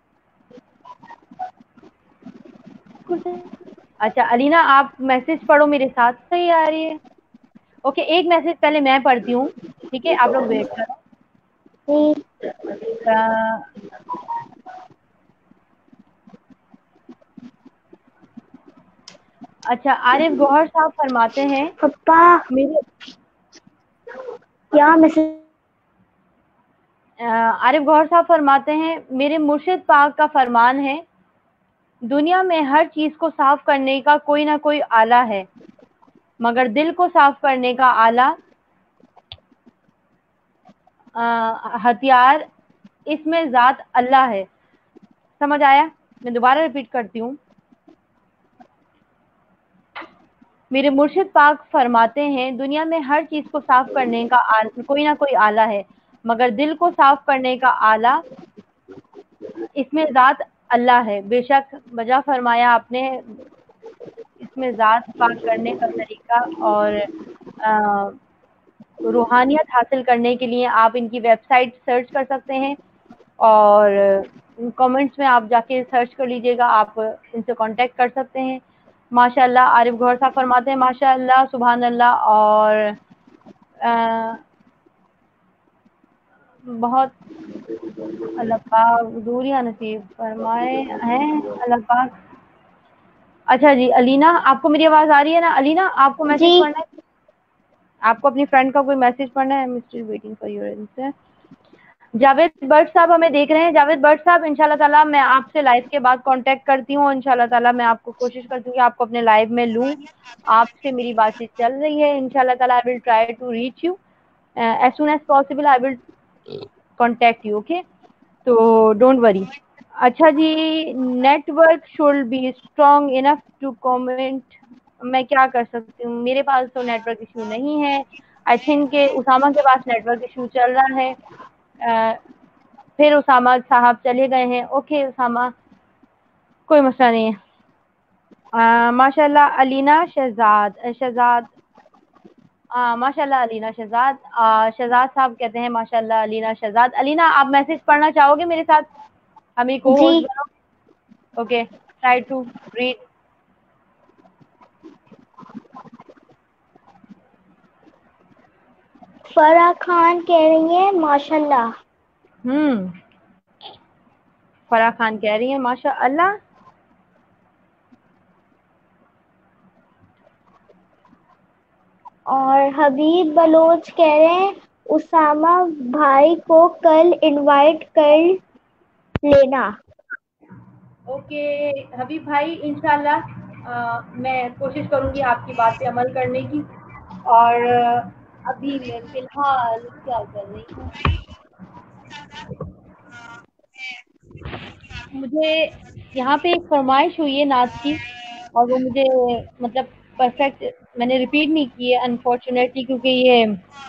अच्छा अलीना, आप मैसेज पढ़ो मेरे साथ। सही आ रही है? ओके, एक मैसेज पहले मैं पढ़ती हूँ, ठीक है? आप लोग वेट करो। जी अ, अच्छा, आरिफ गौहर साहब फरमाते हैं पप्पा मेरे क्या मैसेज? अ, आरिफ गौहर साहब फरमाते हैं मेरे मुर्शिद पाक का फरमान है, दुनिया में हर चीज को साफ करने का कोई ना कोई आला है, मगर दिल को साफ करने का आला अ, हथियार इसमें ज़ात अल्लाह है। समझ आया? मैं दोबारा रिपीट करती हूँ। मेरे मुर्शिद पाक फरमाते हैं दुनिया में हर चीज को साफ करने का आल, कोई ना कोई आला है, मगर दिल को साफ करने का आला इसमें ज़ात अल्लाह है। बेशक वजह फरमाया आपने, इसमें ज़ात पाक करने का तरीका और अ, रूहानियत हासिल करने के लिए आप इनकी वेबसाइट सर्च कर सकते हैं और कमेंट्स में आप जाके सर्च कर लीजिएगा, आप इनसे कांटेक्ट कर सकते हैं। माशाअल्लाह, आरिफ गौहर साहब फरमाते हैं माशाअल्लाह, सुभान अल्लाह, और आ, बहुत अल्लाह पाक दूरियां नसीब फरमाए हैं, अल्लाह पाक। अच्छा जी अलीना, आपको मेरी आवाज़ आ रही है ना? अलीना, आपको मैसेज जी पढ़ना है? आपको अपनी फ्रेंड का कोई मैसेज पढ़ना है? I am still waiting for your answer. Javed Bhatt sahab हमें देख रहे हैं। जावेद भट्ट साहब, इंशाल्लाह ताला मैं आपसे लाइव के बाद कांटेक्ट करती हूँ। इंशाल्लाह ताला मैं आपको कोशिश करती हूँ कि आपको अपने लाइव में लूँ। आपसे मेरी बातचीत चल रही है। इंशाल्लाह ताला I will try to reach you as soon as possible. I will contact you, okay? तो डोंट वरी। अच्छा जी, network should be strong enough to comment. मैं क्या कर सकती हूँ, मेरे पास तो नेटवर्क इशू नहीं है। आई थिंक के उसामा के पास नेटवर्क इशू चल रहा है। uh, फिर उसामा साहब चले गए हैं। ओके उसामा, कोई मसला नहीं है। माशाल्लाह अलीना शहजाद शहजाद माशाल्लाह अलीना शहजाद, आ, शहजाद साहब कहते हैं माशाल्लाह अलीना शहजाद। अलीना आप मैसेज पढ़ना चाहोगे मेरे साथ, हमें को होस्ट जी बनो? Okay, try to read. Farah Khan कह रही है माशाल्लाह। हम्म, फराह खान कह रही है माशाअल्लाह। और हबीब बलोच कह रहे हैं उसामा भाई को कल इनवाइट कर लेना। ओके हबीब भाई, इंशाल्लाह अ, मैं कोशिश करूंगी आपकी बात पे अमल करने की। और अ, अभी मैं फिलहाल क्या कर रही हूँ, मुझे यहाँ पे एक फरमाइश हुई है नाच की, और वो मुझे मतलब परफेक्ट मैंने रिपीट नहीं की है अनफॉर्चुनेटली, क्योंकि ये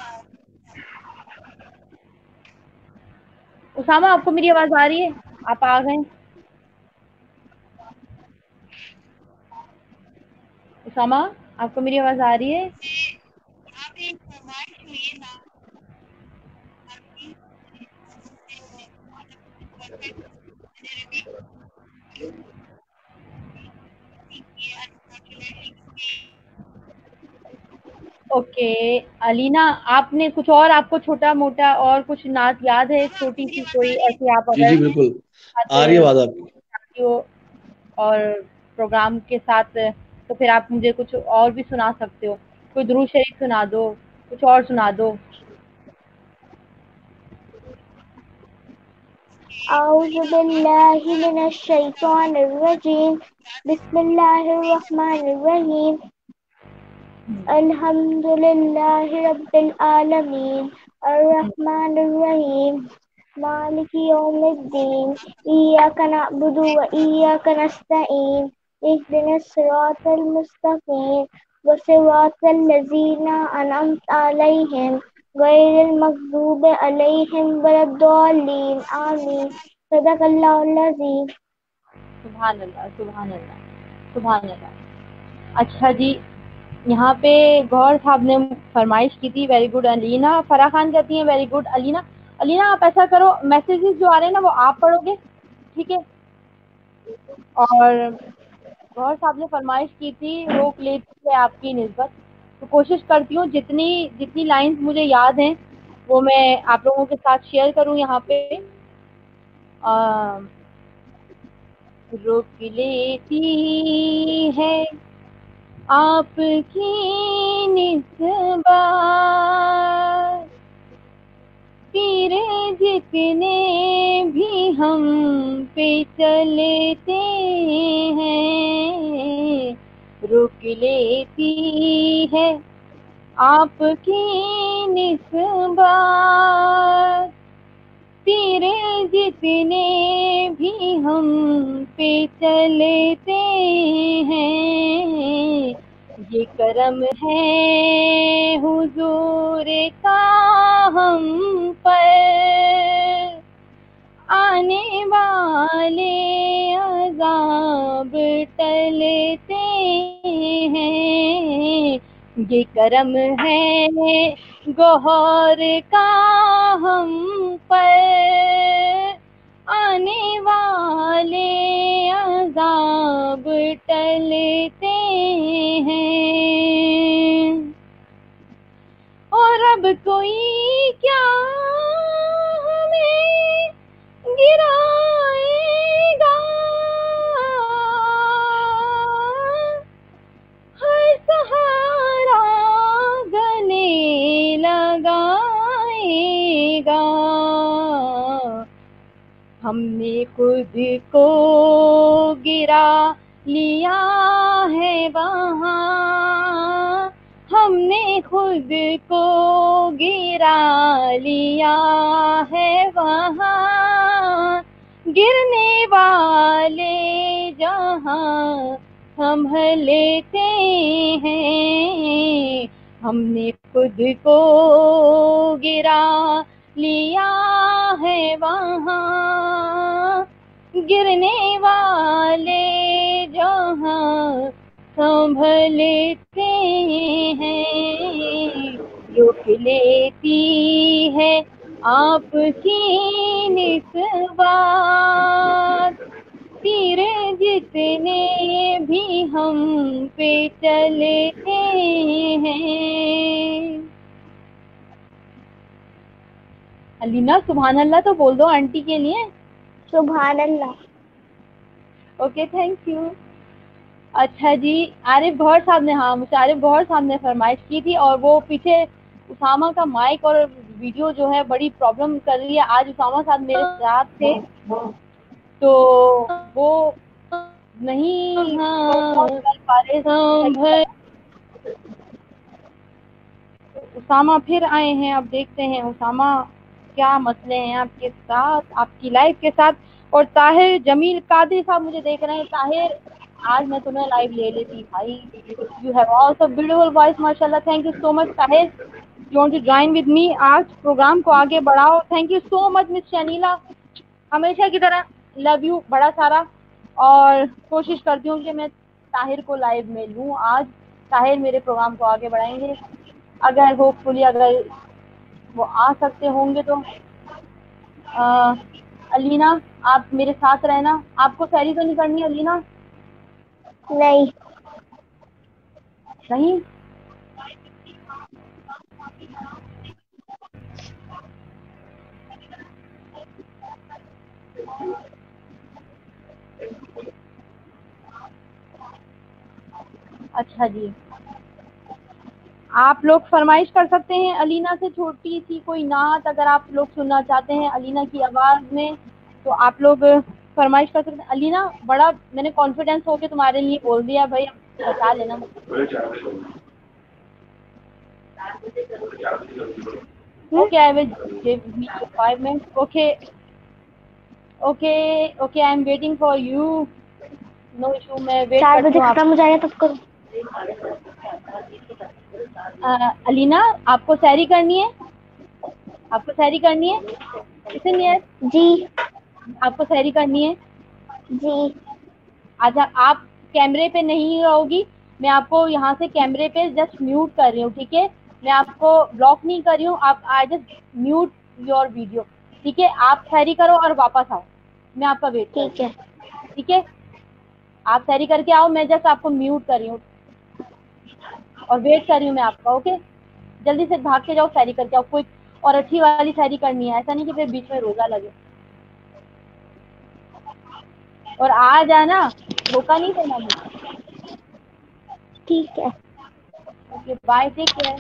उसामा आपको मेरी आवाज आ रही है? आप आ गए? उसामा आपको मेरी आवाज आ रही है? ओके अलीना, आपने कुछ और, आपको छोटा मोटा और कुछ नाच याद है, छोटी सी कोई ऐसी आप जी जी अगर बिल्कुल, आ रही है आते आवाज आपकी। हो और प्रोग्राम के साथ, तो फिर आप मुझे कुछ और भी सुना सकते हो, कोई दुरूद शरीफ सुना दो, कुछ और सुना दो। औज़ु बिल्लाहि मिनश शैतानिर रजीम, बिस्मिल्लाहिर रहमानिर रहीम, अल्हम्दुलिल्लाहि रब्बिल आलमीन, अर्रहमानिर रहीम, मालिकि यौमिद्दीन, इय्याका नअबुदु व इय्याका नस्तईन, इहदिनस सिरातल मुस्तकीम, व सिरातल लज़ीना अनअमता अलैहिम गैरिल मग़दूबि अलैहिम वलद्दाल्लीन, आमीन। सदक़ल्लाहुल अज़ीम। सुभान अल्लाह, सुभान अल्लाह, सुभान अल्लाह। अच्छा जी, यहाँ पे गौर साहब ने फरमाइश की थी, वेरी गुड अलीना। फराह खान कहती हैं वेरी गुड अलीना। अलीना आप ऐसा करो, मैसेजेस जो आ रहे हैं ना वो आप पढ़ोगे, ठीक है? और गौर साहब ने फरमाइश की थी रोक लेती है आपकी निस्बत, तो कोशिश करती हूँ जितनी जितनी लाइंस मुझे याद हैं वो मैं आप लोगों के साथ शेयर करूँ यहाँ पे। आ, रोक लेती है आपकी निस्बत, पीरे जितने भी हम पे चलते हैं, रुक लेती है आपकी निस्बत, पीरे जितने भी हम पे चलते हैं, ये करम है हुजूर का हम पर, आने वाले अज़ाब टलते हैं, ये करम है गौहर का हम पर, आने वाले अज़ाब टलते हैं। और अब कोई क्या हमें गिराएगा, हर सहारा गले लगाएगा, हमने खुद को गिरा लिया है वहाँ, हमने खुद को गिरा लिया है वहाँ, गिरने वाले जहाँ संभल लेते हैं, हमने खुद को गिरा लिया है वहाँ, गिरने वाले जहाँ संभलते हैं, لیتی ہے آپ کی نسبات، تیر جتنے بھی ہم پہ چلتے ہیں. علینا سبحان اللہ تو بول دو آنٹی کے لیے. سبحان اللہ. Okay thank you. اچھا جی عارف گوہر صاحب نے، ہاں مجھے عارف گوہر صاحب نے فرمائش کی تھی، اور وہ پیچھے اسامہ کا مائک اور ویڈیو جو ہے بڑی پرابلم کر رہی ہے. آج اسامہ صاحب میرے ساتھ تھے تو وہ نہیں کر پا رہے. اسامہ پھر آئے ہیں، اب دیکھتے ہیں اسامہ کیا مسئلے ہیں آپ کے ساتھ، آپ کی لائف کے ساتھ. اور طاہر جمیل قادری صاحب مجھے دیکھ رہے ہیں. طاہر آج میں تمہیں لائیو لے لیتی بھائی، you have also beautiful voice ماشاء اللہ. Thank you so much Tahir, you want to join with me. آج پروگرام کو آگے بڑھاؤ. تھینک یو سو مچ مس شنیلا، ہمیشہ کی طرح لو یو بڑا سارا. اور کوشش کرتی ہوں کہ میں طاہر کو لائیو میں لوں. آج طاہر میرے پروگرام کو آگے بڑھائیں گے اگر ہوپ فلی اگر وہ آ سکتے ہوں گے تو. علینا آپ میرے ساتھ رہنا. آپ کو سیری تو نہیں کرنی علینا؟ نہیں. نہیں اچھا جی، آپ لوگ فرمائش کر سکتے ہیں علینا سے چھوٹی سی کوئی نعت اگر آپ لوگ سننا چاہتے ہیں علینا کی آواز میں تو آپ لوگ فرمائش کر سکتے ہیں. علینا بڑا میں نے کانفیڈینس ہو کے تمہارے لیے بول دیا بھائی، بتا لینا. Okay I will give me five minutes. Okay okay okay I am waiting for you. No issue, میں ویٹ چار کرتی بجے ہوں آپ. ختم ہو جائے گا تب کرو. علینا آپ کو سیری کرنی ہے؟ آپ کو سیری کرنی ہے؟ کتنی ہے؟ جی آپ کو سیری کرنی ہے؟ جی. اچھا آپ کیمرے پہ نہیں رہو گی، میں آپ کو یہاں سے کیمرے پہ جسٹ میوٹ کر رہی ہوں، ٹھیک ہے؟ میں آپ کو بلاک نہیں کر رہی ہوں، آپ I just mute your video, ٹھیک ہے؟ آپ سیری کرو اور واپس آؤ، میں آپ کا ویٹ کرتی ٹھیک ہے. ہوں. ٹھیک ہے آپ سیری کر کے آؤ، میں جسٹ آپ کو میوٹ کر رہی ہوں اور ویٹ کر رہی ہوں میں آپ کا. اوکے جلدی سے بھاگ کے جاؤ، سیری کر کے آؤ. کوئی اور اچھی والی سیری کرنی ہے، ایسا نہیں کہ پھر بیچ میں روزہ لگے. اور آ جانا، دھوکہ نہیں دینا مجھے. ٹھیک ہے. Okay bye, take care.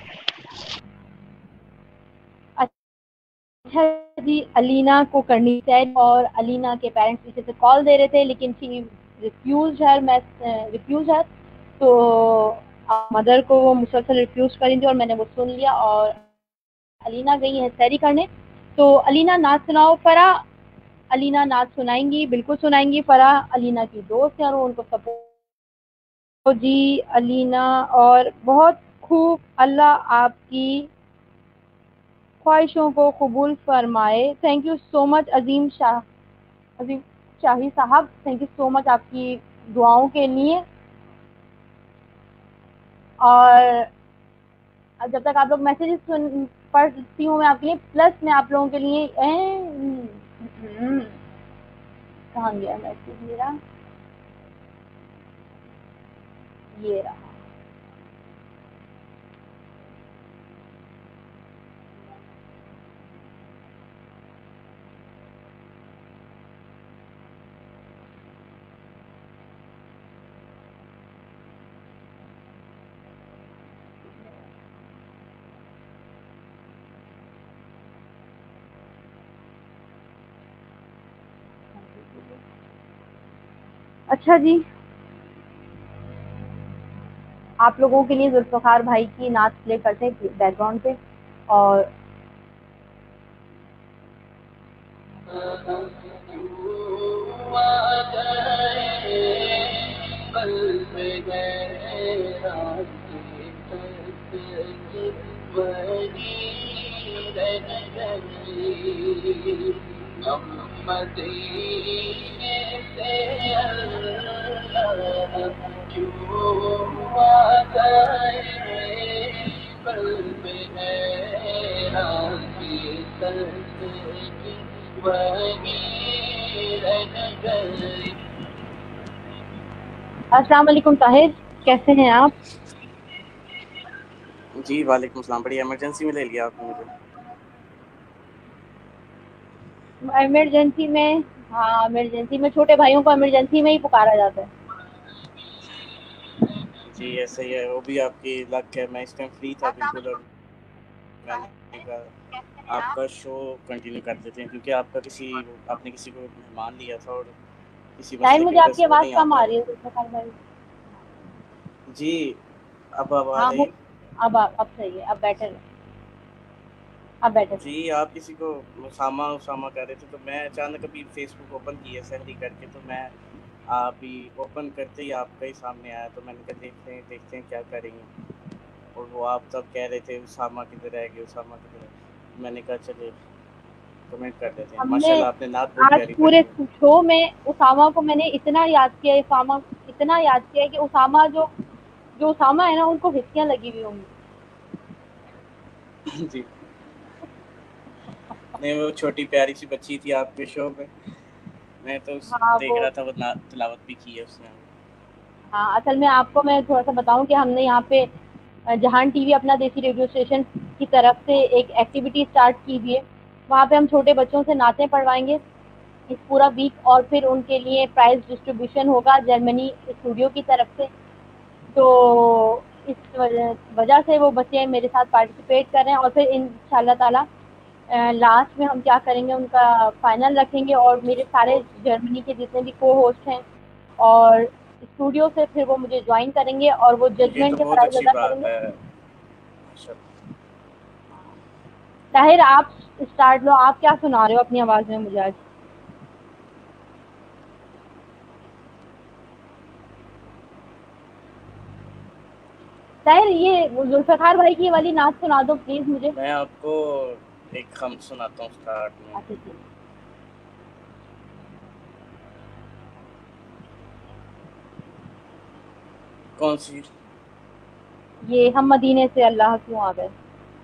اچھا جی علینا کو کرنی چاہیے اور علینا کے پیرنٹس پیچھے سے کال دے رہے تھے لیکن شی ریفیوز ہر میں ریفیوز ہر تو مدر کو وہ مسلسل ریفیوز کریں تھی اور میں نے وہ سن لیا اور علینا گئی ہے سیری کرنے. تو علینا نعت سناؤ. فرا علینا نعت سنائیں گی، بالکل سنائیں گی. فرا علینا کی دوست ہیں اور ان کو سپورٹ جی علینا اور بہت خوب. اللہ آپ کی خواہشوں کو قبول فرمائے. تھینک یو سو مچ عظیم شاہ عظیم شاہی صاحب، تھینک یو سو مچ آپ کی دعاؤں کے لیے. اور جب تک آپ لوگ میسیجز پڑھتی ہوں میں آپ کے لیے، پلس میں آپ لوگوں کے لیے کہاں گیا میسیج میرا، یہ رہا. اچھا جی آپ لوگوں کے لیے ذوالفقار بھائی کی نعت پلے کرتے ہیں بیک گراؤنڈ پہ. اور अस्सलाम वालेकुम ताहिर, कैसे हैं आप? जी वालेकुम सलाम, बड़ी इमरजेंसी में ले लिया आपने मुझे। इमरजेंसी में? हाँ, इमरजेंसी में छोटे भाइयों को इमरजेंसी में ही पुकारा जाता है। जी ऐसा ही है, वो भी आपकी लक है। मैं इस टाइम फ्री था बिल्कुल, और मैंने कहा आपका शो कंटिन्यू कर देते हैं, क्योंकि आपका किसी आपने किसी को मेहमान लिया था और किसी ताहिर, मसले की मुझे वजह आपकी से वो आवाज़ नहीं आ कम आ पाए। रही है जुल्फ़िकार भाई। जी अब अब आ हाँ, रही? वो अब अब सही है, अब बेटर है, अब बेटर है। जी आप किसी को उसामा उसामा कह रहे थे, तो मैं अचानक अभी फेसबुक ओपन किया सहरी करके, तो मैं आप ही ओपन करते ही आपका ही सामने आया, तो मैंने कहा देखते हैं देखते हैं क्या करेंगे। और वो आप तब कह रहे थे उसामा किधर रह गए, उसामा किधर रह गए। मैंने कहा चलिए कमेंट कर देते हैं। हमने माशाल्लाह आपने नात बहुत आज प्यारी पूरे पढ़ी है। शो में उसामा को मैंने इतना याद किया, उसामा इतना याद किया कि उसामा जो जो उसामा है ना, उनको हिस्सियाँ लगी हुई होंगी। जी नहीं, वो छोटी प्यारी सी बच्ची थी आपके शो में, मैं तो हाँ देख वो रहा था, वो नात तिलावत भी की है उसने। हाँ, असल में आपको मैं थोड़ा सा बताऊं कि हमने यहाँ पे जहान टीवी अपना देसी रेडियो स्टेशन की तरफ से एक एक्टिविटी स्टार्ट की हुई है। वहाँ पे हम छोटे बच्चों से नातें पढ़वाएंगे इस पूरा वीक, और फिर उनके लिए प्राइज डिस्ट्रीब्यूशन होगा जर्मनी स्टूडियो की तरफ से। तो इस वजह वजह से वो बच्चे मेरे साथ पार्टिसिपेट कर रहे हैं, और फिर इंशाल्लाह ताला लास्ट में हम क्या करेंगे, उनका फाइनल रखेंगे, और मेरे सारे जर्मनी के जितने भी को होस्ट हैं और स्टूडियो से फिर वो मुझे ज्वाइन करेंगे और वो ये जजमेंट तो के बहुत प्राइज अच्छी अदा बात करेंगे। है। ताहिर, आप स्टार्ट लो, आप क्या सुना रहे हो अपनी आवाज़ में मुझे आज? ताहिर, ये जुल्फ़िकार भाई की वाली नात सुना दो प्लीज मुझे। मैं आपको एक खम सुनाता हूँ स्टार्ट में। अच्छा जी। कौन सी? ये हम मदीने से अल्लाह क्यों आ गए,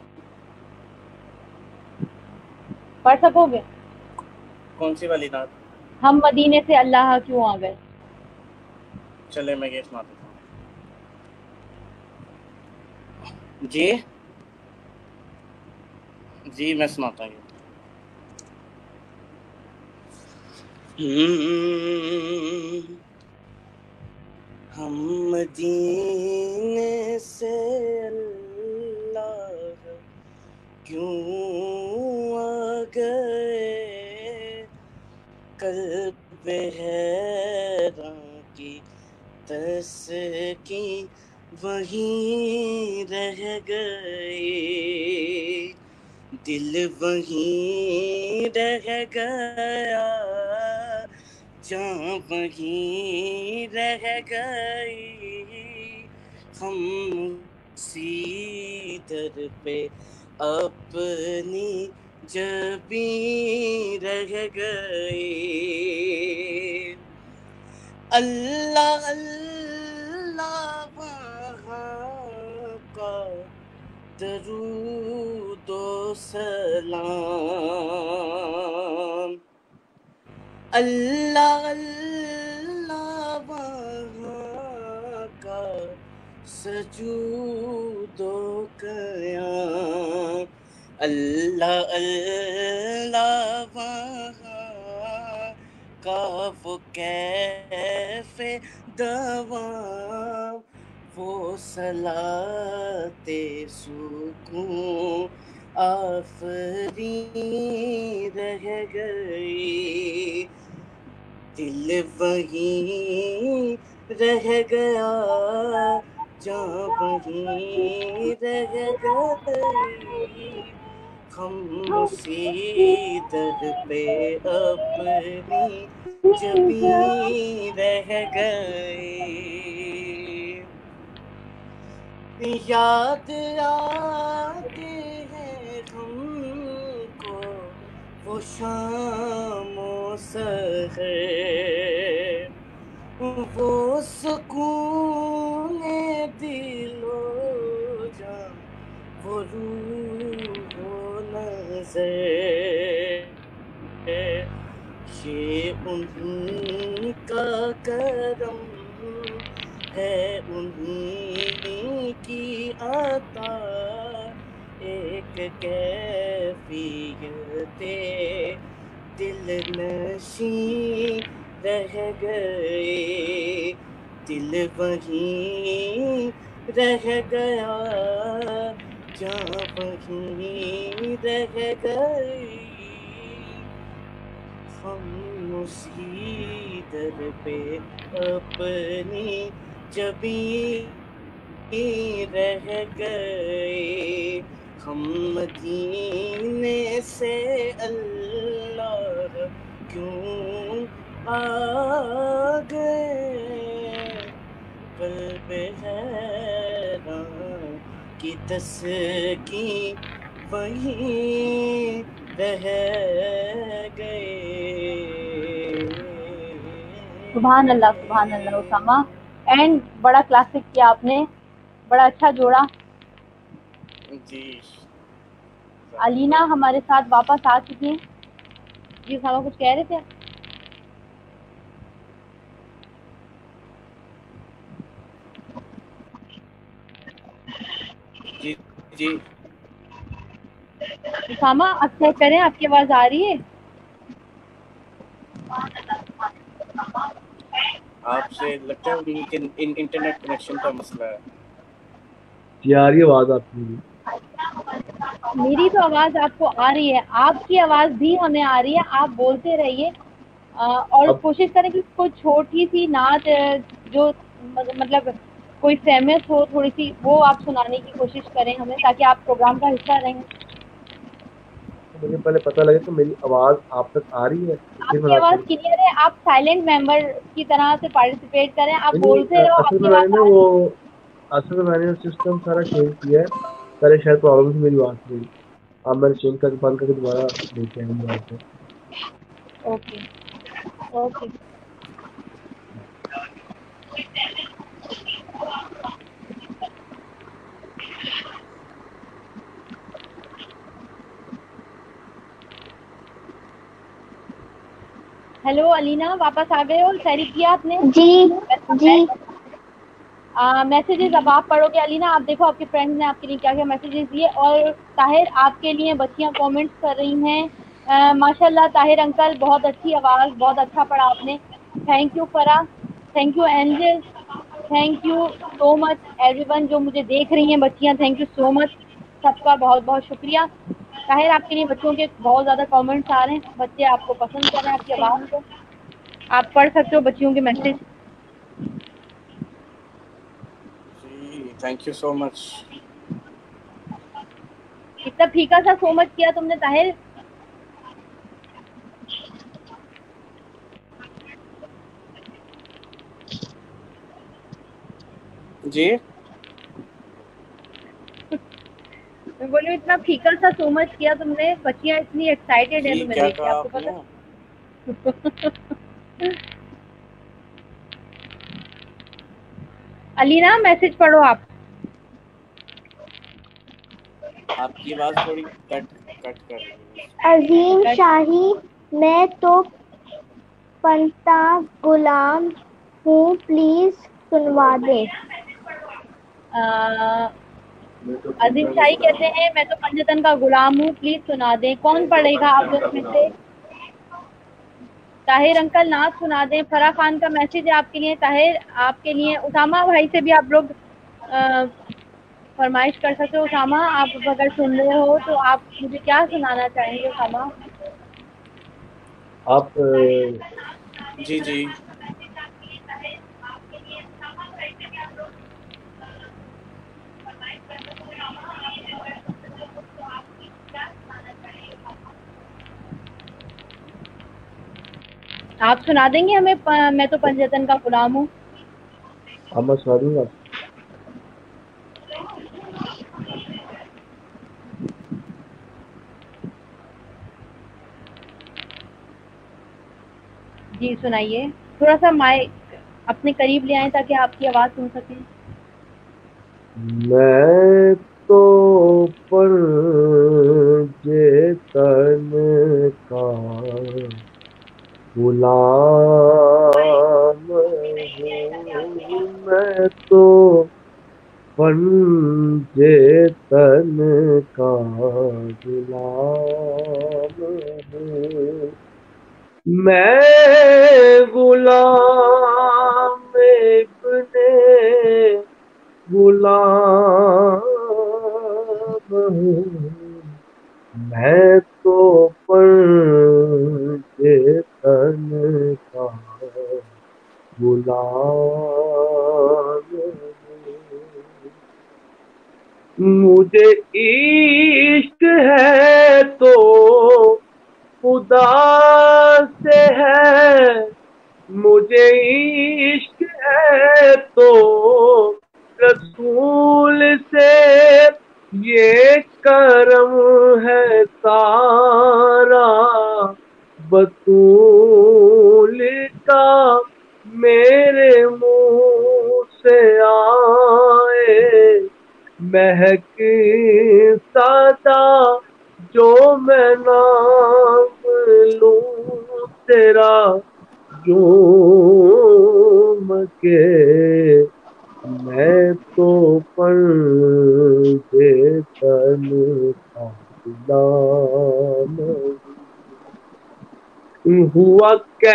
पढ़ सकोगे? कौन सी वाली नात? हम मदीने से अल्लाह क्यों आ गए। चले मैं ये सुना देता हूँ। जी जी मैं सुनाता हूँ। हम मदीने से अल्लाह क्यों आ गए, कल्ब हैरां की तस्की वहीं रह गए, दिल वहीं रह गया, जान वहीं रह गई, हम उसी दर पे अपनी जबी रह गए। अल्लाह अल्लाह वहाँ का दरूद व सलाम, अल्लाह अल्लाह वहाँ का सजूद व क़याम, अल्लाह अल्लाह वहाँ का वो कैफ़े दवाम, वो सलाते सुकून आफरी रह गई, दिल वहीं रह गया, जान वहीं रह गई, हम उसी दर पे अपनी जबी रह गए। याद आते हैं हमको वो शाम सहर, वो सुकून दिलो जान, वो रूह نظر یہ انہی کا کرم ہے، انہی کی عطا، ایک کیفیت دل نشیں رہ گئے، دل وہیں رہ گیا جہاں وہیں رہ گئے، ہم اسی در پہ اپنی جبیں رہ گئے، ہم مدینے سے اللہ کیوں آ گئے، قلب حیران کی تسکین وہیں رہ گئے۔ سبحان اللہ سبحان اللہ اسامہ، اینڈ بڑا کلاسک کیا آپ نے، بڑا اچھا جوڑا۔ جی علینا ہمارے ساتھ واپس آ چکی ہیں۔ جی اسامہ کچھ کہہ رہے تھے آپ؟ جی جی اسامہ آپ چیک کریں آپ کی آواز آ رہی ہے؟ آپ سے لگتا ہے کہ انٹرنیٹ کنیکشن کا مسئلہ ہے۔ جی آ رہی ہے آواز آپ کی؟ میری تو آواز آپ کو آ رہی ہے، آپ کی آواز بھی ہمیں آ رہی ہے، آپ بولتے رہیے اور کوشش کریں کہ کوئی چھوٹی سی نعت جو مطلب کوئی فیمس ہو تھوڑی سی وہ آپ سنانے کی کوشش کریں ہمیں، تاکہ آپ پروگرام کا حصہ رہیں۔ مجھے پہلے پتہ لگے کہ میری آواز آپ تک آ رہی ہے، آپ کی آواز کلیئر ہے، آپ سائلنٹ ممبر کی طرح سے پارٹیسپیٹ کریں، آپ بولتے رہو، آپ اصل کی میں میں آواز نے آ رہی وہ اصل میں میں نے سسٹم سارا چینج کیا ہے، پہلے شاید پرابلم تھی میری آواز میں، اب میں نے چینج کر کے بند کر کے دوبارہ دیکھ آیا موبائل سے۔ اوکے اوکے ہیلو علینا، واپس آ گئے ہو؟ سیری کیا آپ نے؟ جی جی میسیجز اب آپ پڑھو گے علینا، آپ دیکھو آپ کے فرینڈ نے آپ کے لیے کیا کیا میسیجز دیے، اور طاہر آپ کے لیے بچیاں کومنٹس کر رہی ہیں۔ ماشاء اللہ طاہر انکل بہت اچھی آواز، بہت اچھا پڑھا آپ نے، thank you Fara, thank you angel, thank you so much everyone جو مجھے دیکھ رہی ہیں بچیاں، تھینک یو سو مچ، سب کا بہت بہت شکریہ۔ طاہر آپ کے لیے بچوں کے بہت زیادہ کامنٹس آ رہے ہیں، بچے آپ کو پسند کر رہے ہیں آپ کی آواز کو، آپ پڑھ سکتے ہو بچیوں کے میسج۔ جی تھینک یو سو مچ۔ اتنا پھیکا سا سو مچ کیا تم نے طاہر؟ جی میں بولی اتنا پھیکا سا سو مچ کیا تم نے، بچیاں اتنی ایکسائٹیڈ ہیں جی تمہیں کیا دیکھ کے، کہا آپ کو آپ نے؟ پتا؟ علینا میسج پڑھو آپ۔ آپ کی آواز تھوڑی کٹ کٹ کر رہی ہے۔ عظیم شاہی، میں تو پنتا غلام ہوں، پلیز سنوا دیں۔ عظیم شاہی کہتے ہیں میں تو پنجتن کا غلام ہوں، پلیز سنا دیں۔ کون پڑھے گا آپ لوگ میں سے؟ طاہر انکل نعت سنا دیں۔ فرح خان کا میسج ہے آپ کے لیے، طاہر آپ کے لیے، اسامہ بھائی سے بھی آپ لوگ فرمائش کر سکتے ہو۔ اسامہ آپ اگر سن رہے ہو تو آپ مجھے کیا سنانا چاہیں گے اسامہ؟ آپ جی جی آپ سنا دیں گے ہمیں میں تو پنجتن کا غلام ہوں؟ اب میں سنا دوں گا۔ جی سنائیے، تھوڑا سا مائک اپنے قریب لے آئیں تاکہ آپ کی آواز سن سکیں۔ میں تو پر تن کا غلام ہوں، میں غلام ابن غلام ہوں، میں تو پنج تن کا غلام ہوں، مجھے عشق ہے تو خدا سے ہے، مجھے عشق ہے تو رسول سے، یہ کرم ہے سارا بطول کا، میرے منہ سے آئے مہک سادا، جو میں نام لوں تیرا جوم کے، میں تو پنج تن کا غلام ہوں، ہوا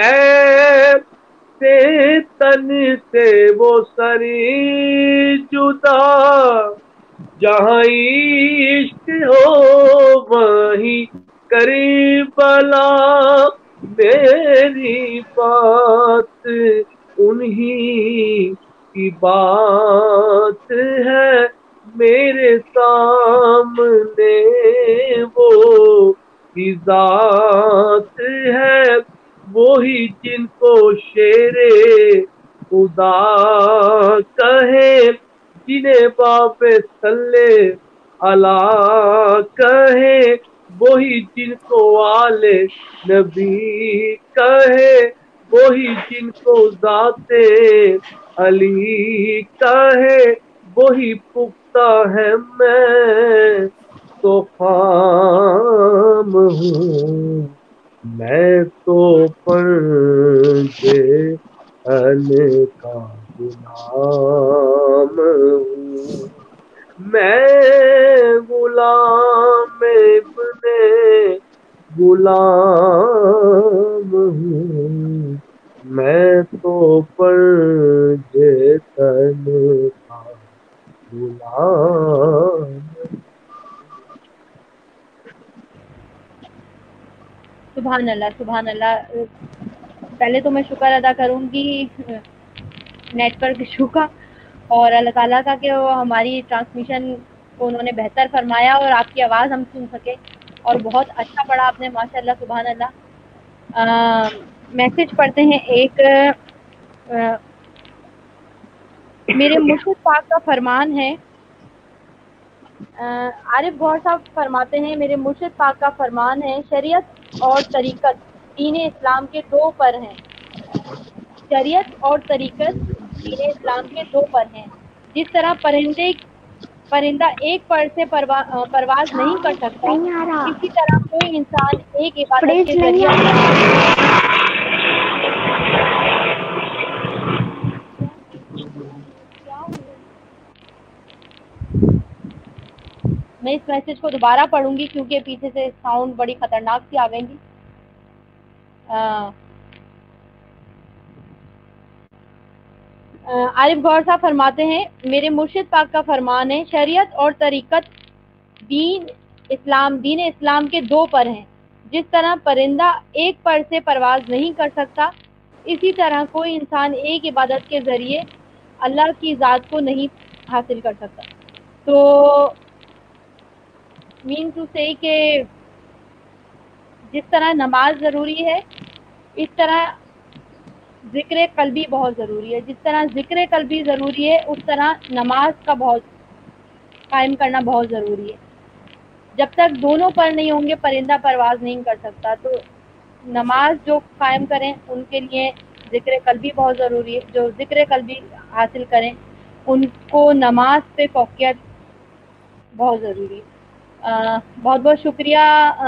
کیسے تن سے وہ سری جدا، جہاں عشق ہو وہیں کربلا، میری بات انہی کی بات ہے، میرے سامنے وہ کی ذات ہے، وہی جن کو شیر خدا کہے، جنہیں باپ صلی اللہ کہے، وہی جن کو آل نبی کہے، وہی جن کو ذات علی کہے، وہی پختہ ہے، میں تو خام ہوں، میں تو پنج تن کا غلام ہوں، میں غلام ابن غلام ہوں، میں تو پنج تن کا غلام۔ سبحان اللہ، سبحان اللہ۔ پہلے تو میں شکر ادا کروں گی نیٹ ورک ایشو کا اور اللہ تعالیٰ کا کہ وہ ہماری ٹرانسمیشن کو انہوں نے بہتر فرمایا اور آپ کی آواز ہم سن سکے، اور بہت اچھا پڑھا آپ نے، ماشاء اللہ، سبحان اللہ۔ میسج پڑھتے ہیں ایک، آ, میرے مرشد پاک کا فرمان ہے، عارف گوہر صاحب فرماتے ہیں میرے مرشد پاک کا فرمان ہے، شریعت اور طریقت دین اسلام کے دو پر ہیں، شریعت اور طریقت دین اسلام کے دو پر ہیں، جس طرح پرندے پرندہ ایک پر سے پرواز نہیں کر سکتا، اسی طرح کوئی انسان ایک عبادت کے ذریعے میں اس میسج کو دوبارہ پڑھوں گی کیونکہ پیچھے سے ساؤنڈ بڑی خطرناک سی آ گئی تھی۔ عارف گوہر صاحب فرماتے ہیں میرے مرشد پاک کا فرمان ہے، شریعت اور طریقت دین اسلام دین اسلام کے دو پر ہیں، جس طرح پرندہ ایک پر سے پرواز نہیں کر سکتا، اسی طرح کوئی انسان ایک عبادت کے ذریعے اللہ کی ذات کو نہیں حاصل کر سکتا۔ تو مین ٹو سے کہ جس طرح نماز ضروری ہے اس طرح ذکر قلبی بہت ضروری ہے، جس طرح ذکر قلبی ضروری ہے اس طرح نماز کا بہت قائم کرنا بہت ضروری ہے۔ جب تک دونوں پر نہیں ہوں گے پرندہ پرواز نہیں کر سکتا، تو نماز جو قائم کریں ان کے لیے ذکر قلبی بہت ضروری ہے، جو ذکر قلبی حاصل کریں ان کو نماز پہ فوقیت بہت ضروری ہے۔ بہت بہت شکریہ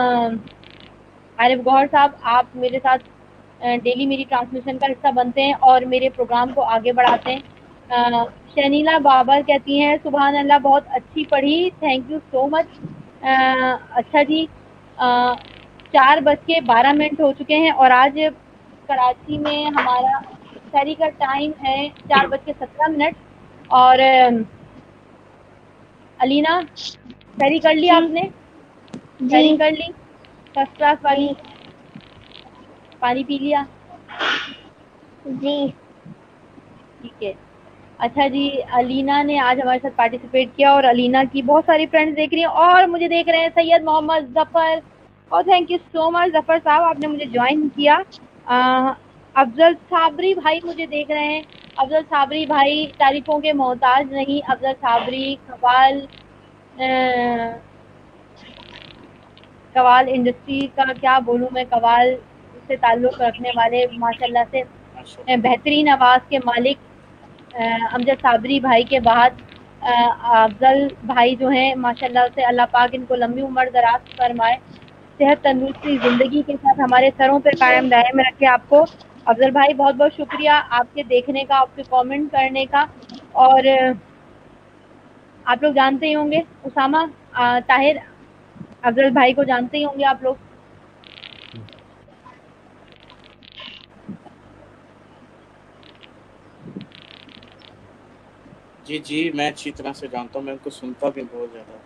عارف گوہر صاحب، آپ میرے ساتھ ڈیلی میری ٹرانسمیشن کا حصہ بنتے ہیں اور میرے پروگرام کو آگے بڑھاتے ہیں، شنیلا بابر کہتی ہیں سبحان اللہ بہت اچھی پڑھی, تھینک یو سو مچ. اچھا جی, چار بج کے بارہ منٹ ہو چکے ہیں اور آج کراچی میں ہمارا سحری کا ٹائم ہے چار بج کے سترہ منٹ. اور علینا سحری کر لی آپ نے؟ سحری جی کر لی فرسٹ کلاس والی؟ جی پانی پی لیا؟ جی ٹھیک ہے. اچھا جی, علینا نے آج ہمارے ساتھ پارٹیسپیٹ کیا اور علینا کی بہت ساری فرینڈز دیکھ رہی ہیں اور مجھے دیکھ رہے ہیں سید محمد ظفر, اور تھینک یو سو مچ ظفر صاحب, آپ نے مجھے جوائن کیا. افضل صابری بھائی مجھے دیکھ رہے ہیں. افضل صابری بھائی تعریفوں کے محتاج نہیں. افضل صابری قوال قوال انڈسٹری کا کیا بولوں میں, قوال سے تعلق رکھنے والے ماشاء اللہ سے بہترین آواز کے مالک امجد صابری بھائی کے بعد افضل بھائی جو ہیں ماشاء اللہ سے اللہ پاک ان کو لمبی عمر دراز فرمائے, صحت تندرستی زندگی کے ساتھ ہمارے سروں پہ قائم دائم رکھے آپ کو. افضل بھائی بہت بہت شکریہ آپ کے دیکھنے کا, آپ کے کامنٹ کرنے کا. اور آپ لوگ جانتے ہی ہوں گے اسامہ طاہر افضل بھائی کو جانتے ہی ہوں گے آپ لوگ. جی جی میں اچھی طرح سے جانتا ہوں, میں ان کو سنتا بھی بہت زیادہ.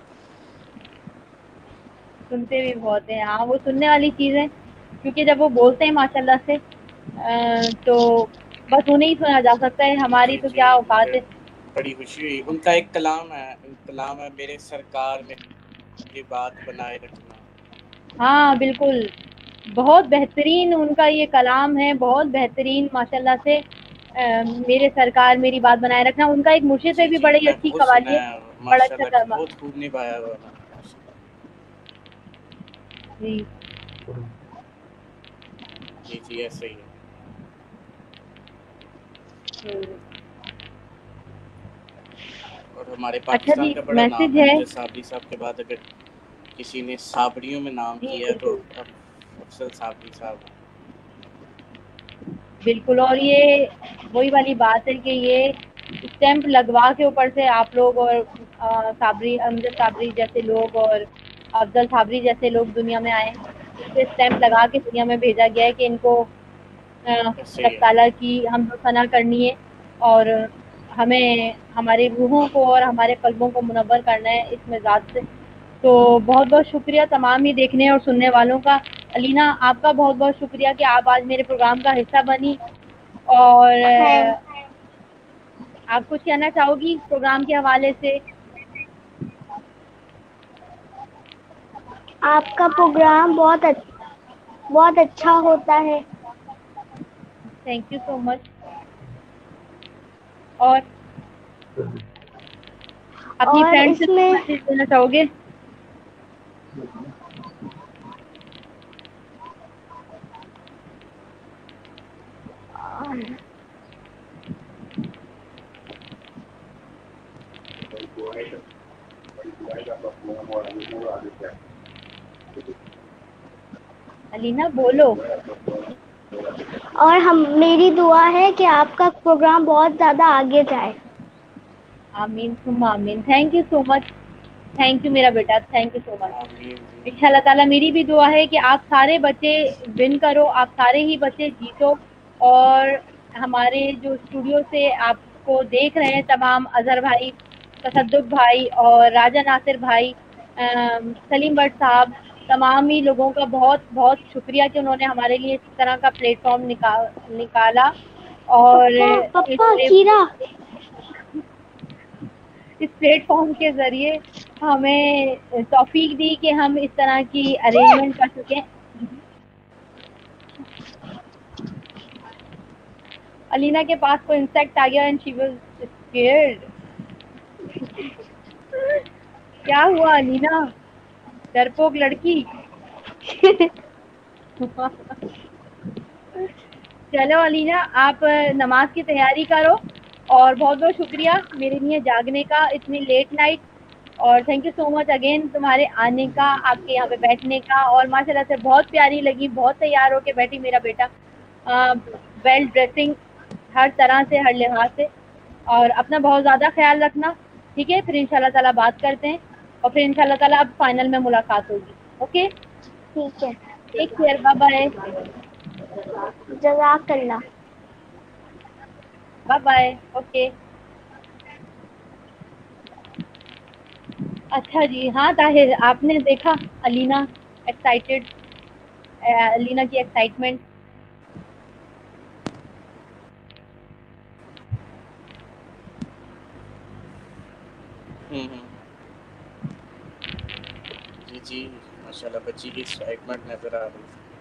سنتے بھی بہت ہیں, ہاں وہ سننے والی چیز ہے کیونکہ جب وہ بولتے ہیں ماشاء اللہ سے تو بس انہیں ہی سنا جا سکتا ہے, ہماری جی تو جی کیا مجھے اوقات ہے. بڑی خوشی ہوئی. ان کا ایک کلام ہے, کلام ہے میرے سرکار میری بات بنائے رکھنا. ہاں بالکل, بہت بہترین ان کا یہ کلام ہے, بہت بہترین ماشاء اللہ سے. میرے سرکار میری بات بنائے رکھنا, ان کا ایک مرشد سے جی بھی جی بڑی میں اچھی بہت قوالی سنا ہے, ہے, بڑا ماشاء اچھا اللہ کلام. بہت خوب نبھایا ہوا نا. جی جی جی ایسا ہی ہے. اور ہمارے اچھا پاکستان جی, کا بڑا نام میسج ہے, ہے. امجد صابری صاحب کے بعد اگر کسی نے صابریوں میں نام جی کیا ہے تو بالکل افضل صابری صاحب. بالکل, اور یہ وہی والی بات ہے کہ یہ اسٹیمپ لگوا کے اوپر سے آپ لوگ اور صابری امجد صابری جیسے لوگ اور افضل صابری جیسے لوگ دنیا میں آئے, اس پہ اسٹیمپ لگا کے دنیا میں بھیجا گیا ہے کہ ان کو ایسے رب ہی ہے. تعالیٰ کی حمد و ثنا کرنی ہے اور ہمیں ہماری روحوں کو اور ہمارے قلبوں کو منور کرنا ہے اس مزاج سے. تو بہت بہت شکریہ تمام ہی دیکھنے اور سننے والوں کا. علینا آپ کا بہت بہت شکریہ کہ آپ آج میرے پروگرام کا حصہ بنی. اور آپ کچھ کہنا چاہو گی پروگرام کے حوالے سے؟ آپ کا پروگرام بہت بہت اچھا ہوتا ہے. Thank you so much. اور اپنی اور فرینڈ سے اس میں میسج دینا چاہو گے؟ علینا بولو. اور ہم میری دعا ہے کہ آپ کا پروگرام بہت زیادہ آگے جائے. آمین ثم آمین. Thank you so much, thank you میرا بیٹا, تھینک یو سو مچ. آمین. ان شاء اللہ تعالیٰ میری بھی دعا ہے کہ آپ سارے بچے ون کرو, آپ سارے ہی بچے جیتو. اور ہمارے جو اسٹوڈیو سے آپ کو دیکھ رہے ہیں تمام اظہر بھائی, تصدق بھائی اور راجہ ناصر بھائی, سلیم بٹ صاحب, تمام ہی لوگوں کا بہت بہت شکریہ کہ انہوں نے ہمارے لیے اس طرح کا پلیٹ فارم نکال نکالا اور پپا اس پپا کیرا اس پلیٹ فارم کے ذریعے ہمیں توفیق دی کہ ہم اس طرح کی ارینجمنٹ کر سکیں. علینا کے پاس کوئی انسیکٹ آ گیا اینڈ شی واز اسکیئرڈ. کیا ہوا علینا, ڈرپوک لڑکی؟ چلو علینا آپ نماز کی تیاری کرو, اور بہت بہت شکریہ میرے لیے جاگنے کا اتنی لیٹ نائٹ. اور thank you so much again تمہارے آنے کا, آپ کے یہاں پہ بیٹھنے کا, اور ماشاء اللہ سے بہت پیاری لگی, بہت تیار ہو کے بیٹھی میرا بیٹا, ویل ڈریسنگ ہر طرح سے, ہر لحاظ سے. اور اپنا بہت زیادہ خیال رکھنا، ٹھیک ہے؟ پھر انشاءاللہ تعالیٰ بات کرتے ہیں اور پھر انشاءاللہ تعالیٰ اب فائنل میں ملاقات ہوگی. اوکے، ٹھیک ہے. Take care, bye bye. جزاک اللہ. Bye bye. اوکے. اچھا جی، ہاں طاہر آپ نے دیکھا علینا ایکسائٹیڈ، علینا کی ایکسائٹمنٹ. ہوں ہوں جی جی ماشاء اللہ بچی کی ایکسائٹمنٹ نظر آ رہی تھی.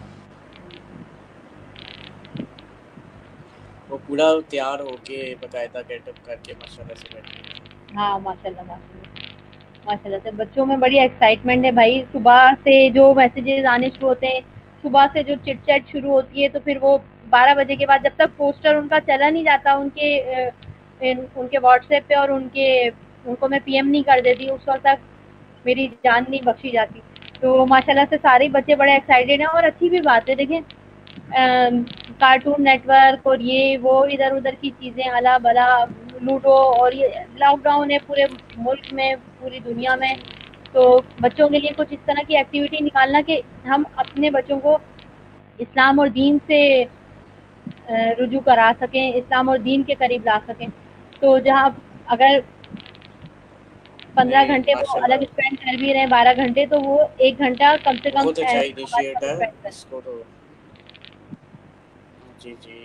وہ پورا تیار ہو کے باقاعدہ گیٹ اپ کر کے ماشاء اللہ سے بیٹھی ہوئی. ہاں ماشاء اللہ ماشاء اللہ ماشاء اللہ سے بچوں میں بڑی ایکسائٹمنٹ ہے بھائی. صبح سے جو میسیجز آنے شروع ہوتے ہیں، صبح سے جو چٹ چیٹ شروع ہوتی ہے، تو پھر وہ بارہ بجے کے بعد جب تک پوسٹر ان کا چلا نہیں جاتا ان کے ان کے واٹس ایپ پہ اور ان کے ان کو میں پی ایم نہیں کر دیتی، اس وقت تک میری جان نہیں بخشی جاتی. تو ماشاء اللہ سے سارے بچے بڑے ایکسائٹیڈ ہیں اور اچھی بھی بات ہے. دیکھیں کارٹون نیٹ ورک اور یہ وہ ادھر ادھر کی چیزیں الا بلا لوڈو، اور یہ لاک ڈاؤن ہے پورے ملک میں پوری دنیا جی میں، جی تو بچوں کے لیے کچھ اس طرح کی ایکٹیویٹی نکالنا کہ ہم اپنے بچوں کو اسلام اور دین سے رجوع کرا سکیں، اسلام اور دین کے قریب لا سکیں. تو جہاں اگر پندرہ نہیں گھنٹے وہ ماشاء الگ اللہ اسپینڈ کر بھی رہے ہیں، بارہ گھنٹے، تو وہ ایک گھنٹہ کم سے کم بہت اچھا ہمارے انیشیٹ ساتھ ہے اسپینڈ کریں. اس کو تو. جی جی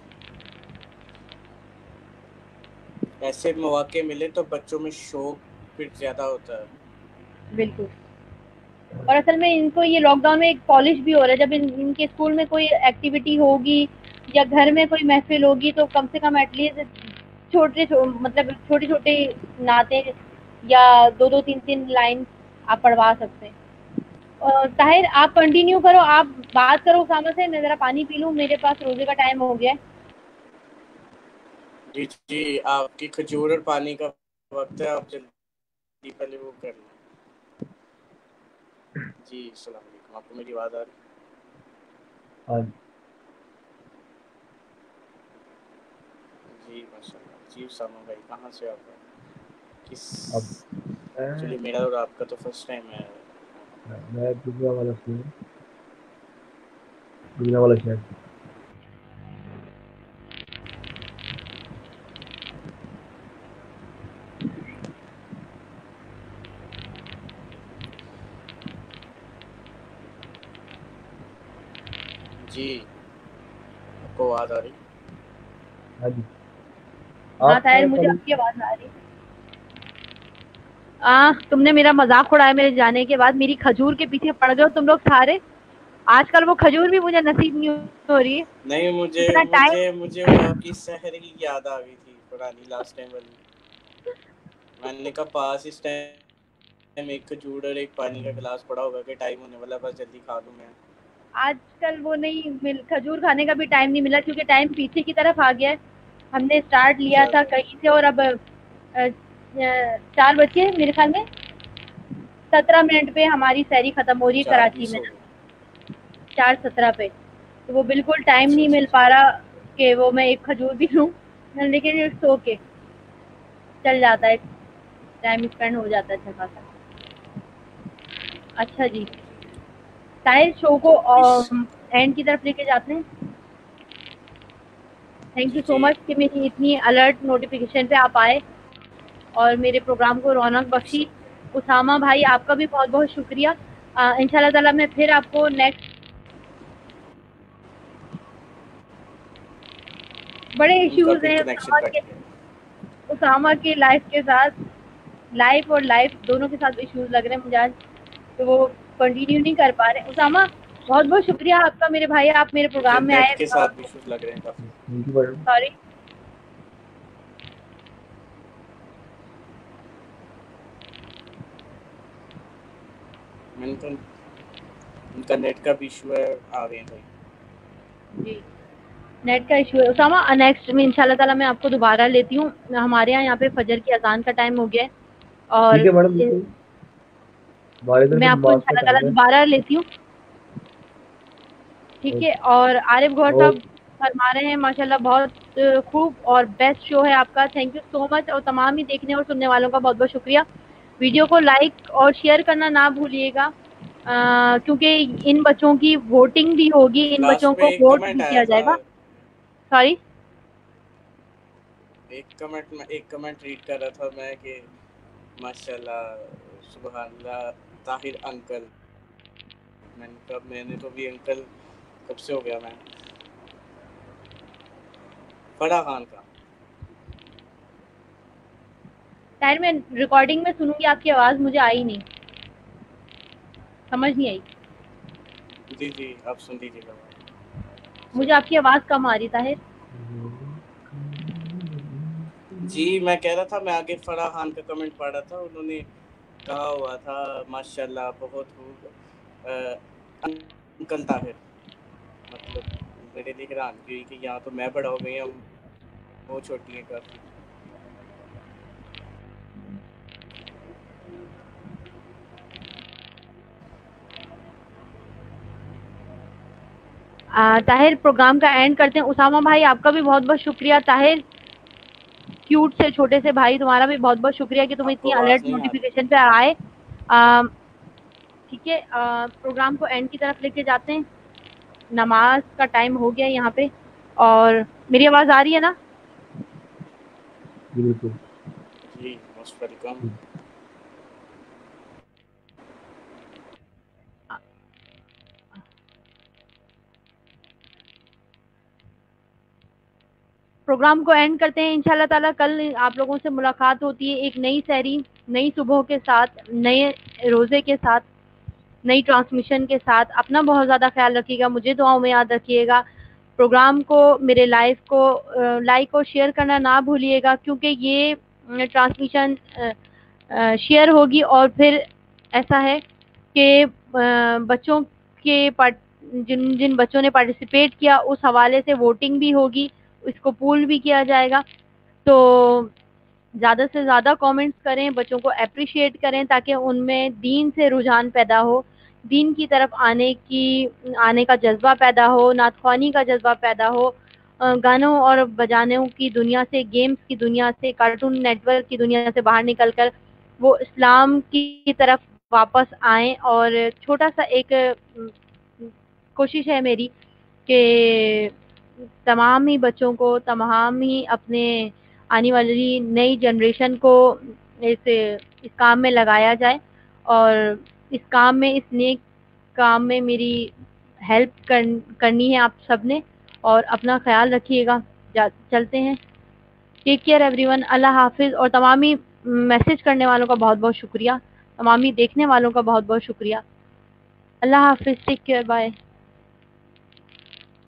ایسے مواقع ملے تو بچوں میں شوق پھر زیادہ ہوتا ہے. بالکل. اور اصل میں ان کو یہ لاک ڈاؤن میں ایک پالش بھی ہو رہا ہے. جب ان, ان کے اسکول میں کوئی ایکٹیویٹی ہوگی یا گھر میں کوئی محفل ہوگی تو کم سے کم ایٹ لیسٹ چھوٹے مطلب چھوٹی چھوٹی نعتیں یا دو دو تین تین لائن آپ پڑھوا سکتے ہیں. طاہر آپ کنٹینیو کرو، آپ بات کرو اسامہ سے، میں ذرا پانی پی لوں، میرے پاس روزے کا ٹائم ہو گیا ہے. جی جی آپ کی کھجور اور پانی کا وقت ہے، آپ جلدی پہلے وہ کر لیں. جی السلام علیکم، آپ کو میری آواز آ رہی ہے؟ ہاں جی ماشاء اللہ. جی اسامہ بھائی کہاں سے آپ کس اب چلیے میرا اور آپ کا تو فرسٹ ٹائم ہے. میں دنیا والا سی ہوں، دنیا والا شہر. جی آپ کو آواز آ رہی؟ ہاں جی. ہاں آپ طاہر مجھے آپ کی آواز آ رہی ہے. آہ تم نے میرا مذاق اڑایا میرے جانے کے بعد، میری کھجور کے پیچھے پڑ گئے تم لوگ سارے. آج کل وہ کھجور بھی مجھے نصیب نہیں ہو رہی ہے. نہیں مجھے اتنا ٹائم مجھے مجھے وہ آپ کی سحر کی یاد آ گئی تھی پرانی لاسٹ ٹائم والی. میں نے کہا پاس اس ٹائم ایک کھجور اور ایک پانی کا گلاس پڑا ہوگا کہ ٹائم ہونے والا، بس جلدی کھا لوں میں. آج کل وہ نہیں مل کھجور کھانے کا بھی ٹائم نہیں ملا کیونکہ ٹائم پیچھے کی طرف آ گیا ہے. ہم نے اسٹارٹ لیا تھا چلو کہیں سے اور اب چار بجے میرے خیال میں سترہ منٹ پہ ہماری سیری ختم ہو رہی ہے چار کراچی بیس میں، ہو گئے. چار سترہ پہ. تو وہ بالکل ٹائم اچھا نہیں اچھا مل پا رہا کہ وہ میں ایک کھجور بھی لوں، لیکن سو کے چل جاتا ہے، ٹائم اسپینڈ ہو جاتا ہے اچھا خاصا. اچھا جی طاہر شو کو بیس. اینڈ کی طرف لے کے جاتے ہیں. تھینک یو جی سو جی مچ کہ میری اتنی الرٹ نوٹیفیکیشن پہ آپ آئے اور میرے پروگرام کو رونق بخشی. اسامہ بھائی آپ کا بھی بہت بہت شکریہ. ان شاء اللہ تعالیٰ میں پھر آپ کو نیکسٹ بڑے ان کا ایشوز پھر ہیں کنیکشن اسامہ کے کٹ گیا. اسامہ کی لائف کے ساتھ، لائف اور لائف دونوں کے ساتھ ایشوز لگ رہے ہیں مجھے آج، تو وہ کنٹینیو نہیں کر پا رہے. اسامہ بہت بہت شکریہ آپ کا میرے بھائی، آپ میرے مجھے پروگرام میں نیٹ آئے. کے ساتھ بھی ایشوز لگ رہے ہیں کافی. Thank you madam. سوری. ان کا ان کا نیٹ کا بھی ایشو ہے، آ رہے ہیں بھائی. جی نیٹ کا ایشو ہے. اسامہ نیکسٹ میں ان شاء اللہ تعالیٰ میں آپ کو دوبارہ لیتی ہوں. ہمارے یہاں یہاں پہ فجر کی اذان کا ٹائم ہو گیا ہے اور ٹھیک ہے میڈم، بالکل ہمارے ادھر میں بھی آپ کو ان نماز شاء کا اللہ ٹائم تعالیٰ ہے. دوبارہ لیتی ہوں. ٹھیک ہے. اور عارف گوھر اوکے. صاحب فرما رہے ہیں ماشاءاللہ بہت خوب اور بیسٹ شو ہے آپ کا. Thank you so much. اور تمام ہی دیکھنے اور سننے والوں کا بہت بہت شکریہ. ویڈیو کو لائک اور شیئر کرنا نہ بھولیے گا کیونکہ ان بچوں کی ووٹنگ بھی ہوگی, ان بچوں لاسٹ میں کو ایک ووٹ کمنٹ بھی آیا کیا جائے تھا, گا. سوری ایک کمنٹ میں ایک کمنٹ ریڈ کر رہا تھا میں کہ ماشاءاللہ سبحان اللہ طاہر انکل. میں نے کہا میں نے تو بھی انکل کب سے ہو گیا میں. فرح خان کا طاہر میں ریکارڈنگ میں سنوں گی آپ کی آواز مجھے آئی نہیں, سمجھ نہیں آئی. جی جی آپ سن لیجیے گا. مجھے آپ کی آواز کم آ رہی طاہر. جی میں کہہ رہا تھا میں آگے فرح خان کا کمنٹ پڑھ رہا تھا. انہوں نے کہا ہوا تھا ماشاءاللہ بہت خوب انکل طاہر. مطلب میرے لیے حیرانگی ہوئی کہ یہاں تو میں بڑا ہو گئی ہوں, وہ چھوٹی ہیں کافی. طاہر پروگرام کا اینڈ کرتے ہیں. اسامہ بھائی آپ کا بھی بہت بہت شکریہ. طاہر کیوٹ سے چھوٹے سے بھائی تمہارا بھی بہت بہت شکریہ کہ تم آپ کو اتنی آواز الرٹ نہیں آ رہی. نوٹیفیکیشن پہ آئے. ٹھیک ہے, پروگرام کو اینڈ کی طرف لے کے جاتے ہیں. نماز کا ٹائم ہو گیا یہاں پہ. اور میری آواز آ رہی ہے نا؟ جی بالکل. جی موسٹ ویلکم. پروگرام کو اینڈ کرتے ہیں. انشاءاللہ تعالیٰ کل آپ لوگوں سے ملاقات ہوتی ہے ایک نئی سحری, نئی صبح کے ساتھ, نئے روزے کے ساتھ, نئی ٹرانسمیشن کے ساتھ. اپنا بہت زیادہ خیال رکھیے گا, مجھے دعاؤں میں یاد رکھیے گا. پروگرام کو, میرے لائف کو لائک اور شیئر کرنا نہ بھولیے گا کیونکہ یہ ٹرانسمیشن شیئر ہوگی اور پھر ایسا ہے کہ بچوں کے جن جن بچوں نے پارٹیسپیٹ کیا اس حوالے سے ووٹنگ بھی ہوگی, اس کو پول بھی کیا جائے گا. تو زیادہ سے زیادہ کامنٹس کریں, بچوں کو اپریشیٹ کریں تاکہ ان میں دین سے رجحان پیدا ہو, دین کی طرف آنے کی آنے کا جذبہ پیدا ہو, نعت خوانی کا جذبہ پیدا ہو, گانوں اور بجانوں کی دنیا سے, گیمز کی دنیا سے, کارٹون نیٹ ورک کی دنیا سے باہر نکل کر وہ اسلام کی طرف واپس آئیں. اور چھوٹا سا ایک کوشش ہے میری کہ تمام ہی بچوں کو, تمام ہی اپنے آنے والی نئی جنریشن کو اس اس کام میں لگایا جائے. اور اس کام میں, اس نیک کام میں میری ہیلپ کر, کرنی ہے آپ سب نے. اور اپنا خیال رکھیے گا. چلتے ہیں. Take care everyone. اللہ حافظ. اور تمامی میسج کرنے والوں کا بہت بہت شکریہ, تمامی دیکھنے والوں کا بہت بہت شکریہ. اللہ حافظ. Take care. بائے.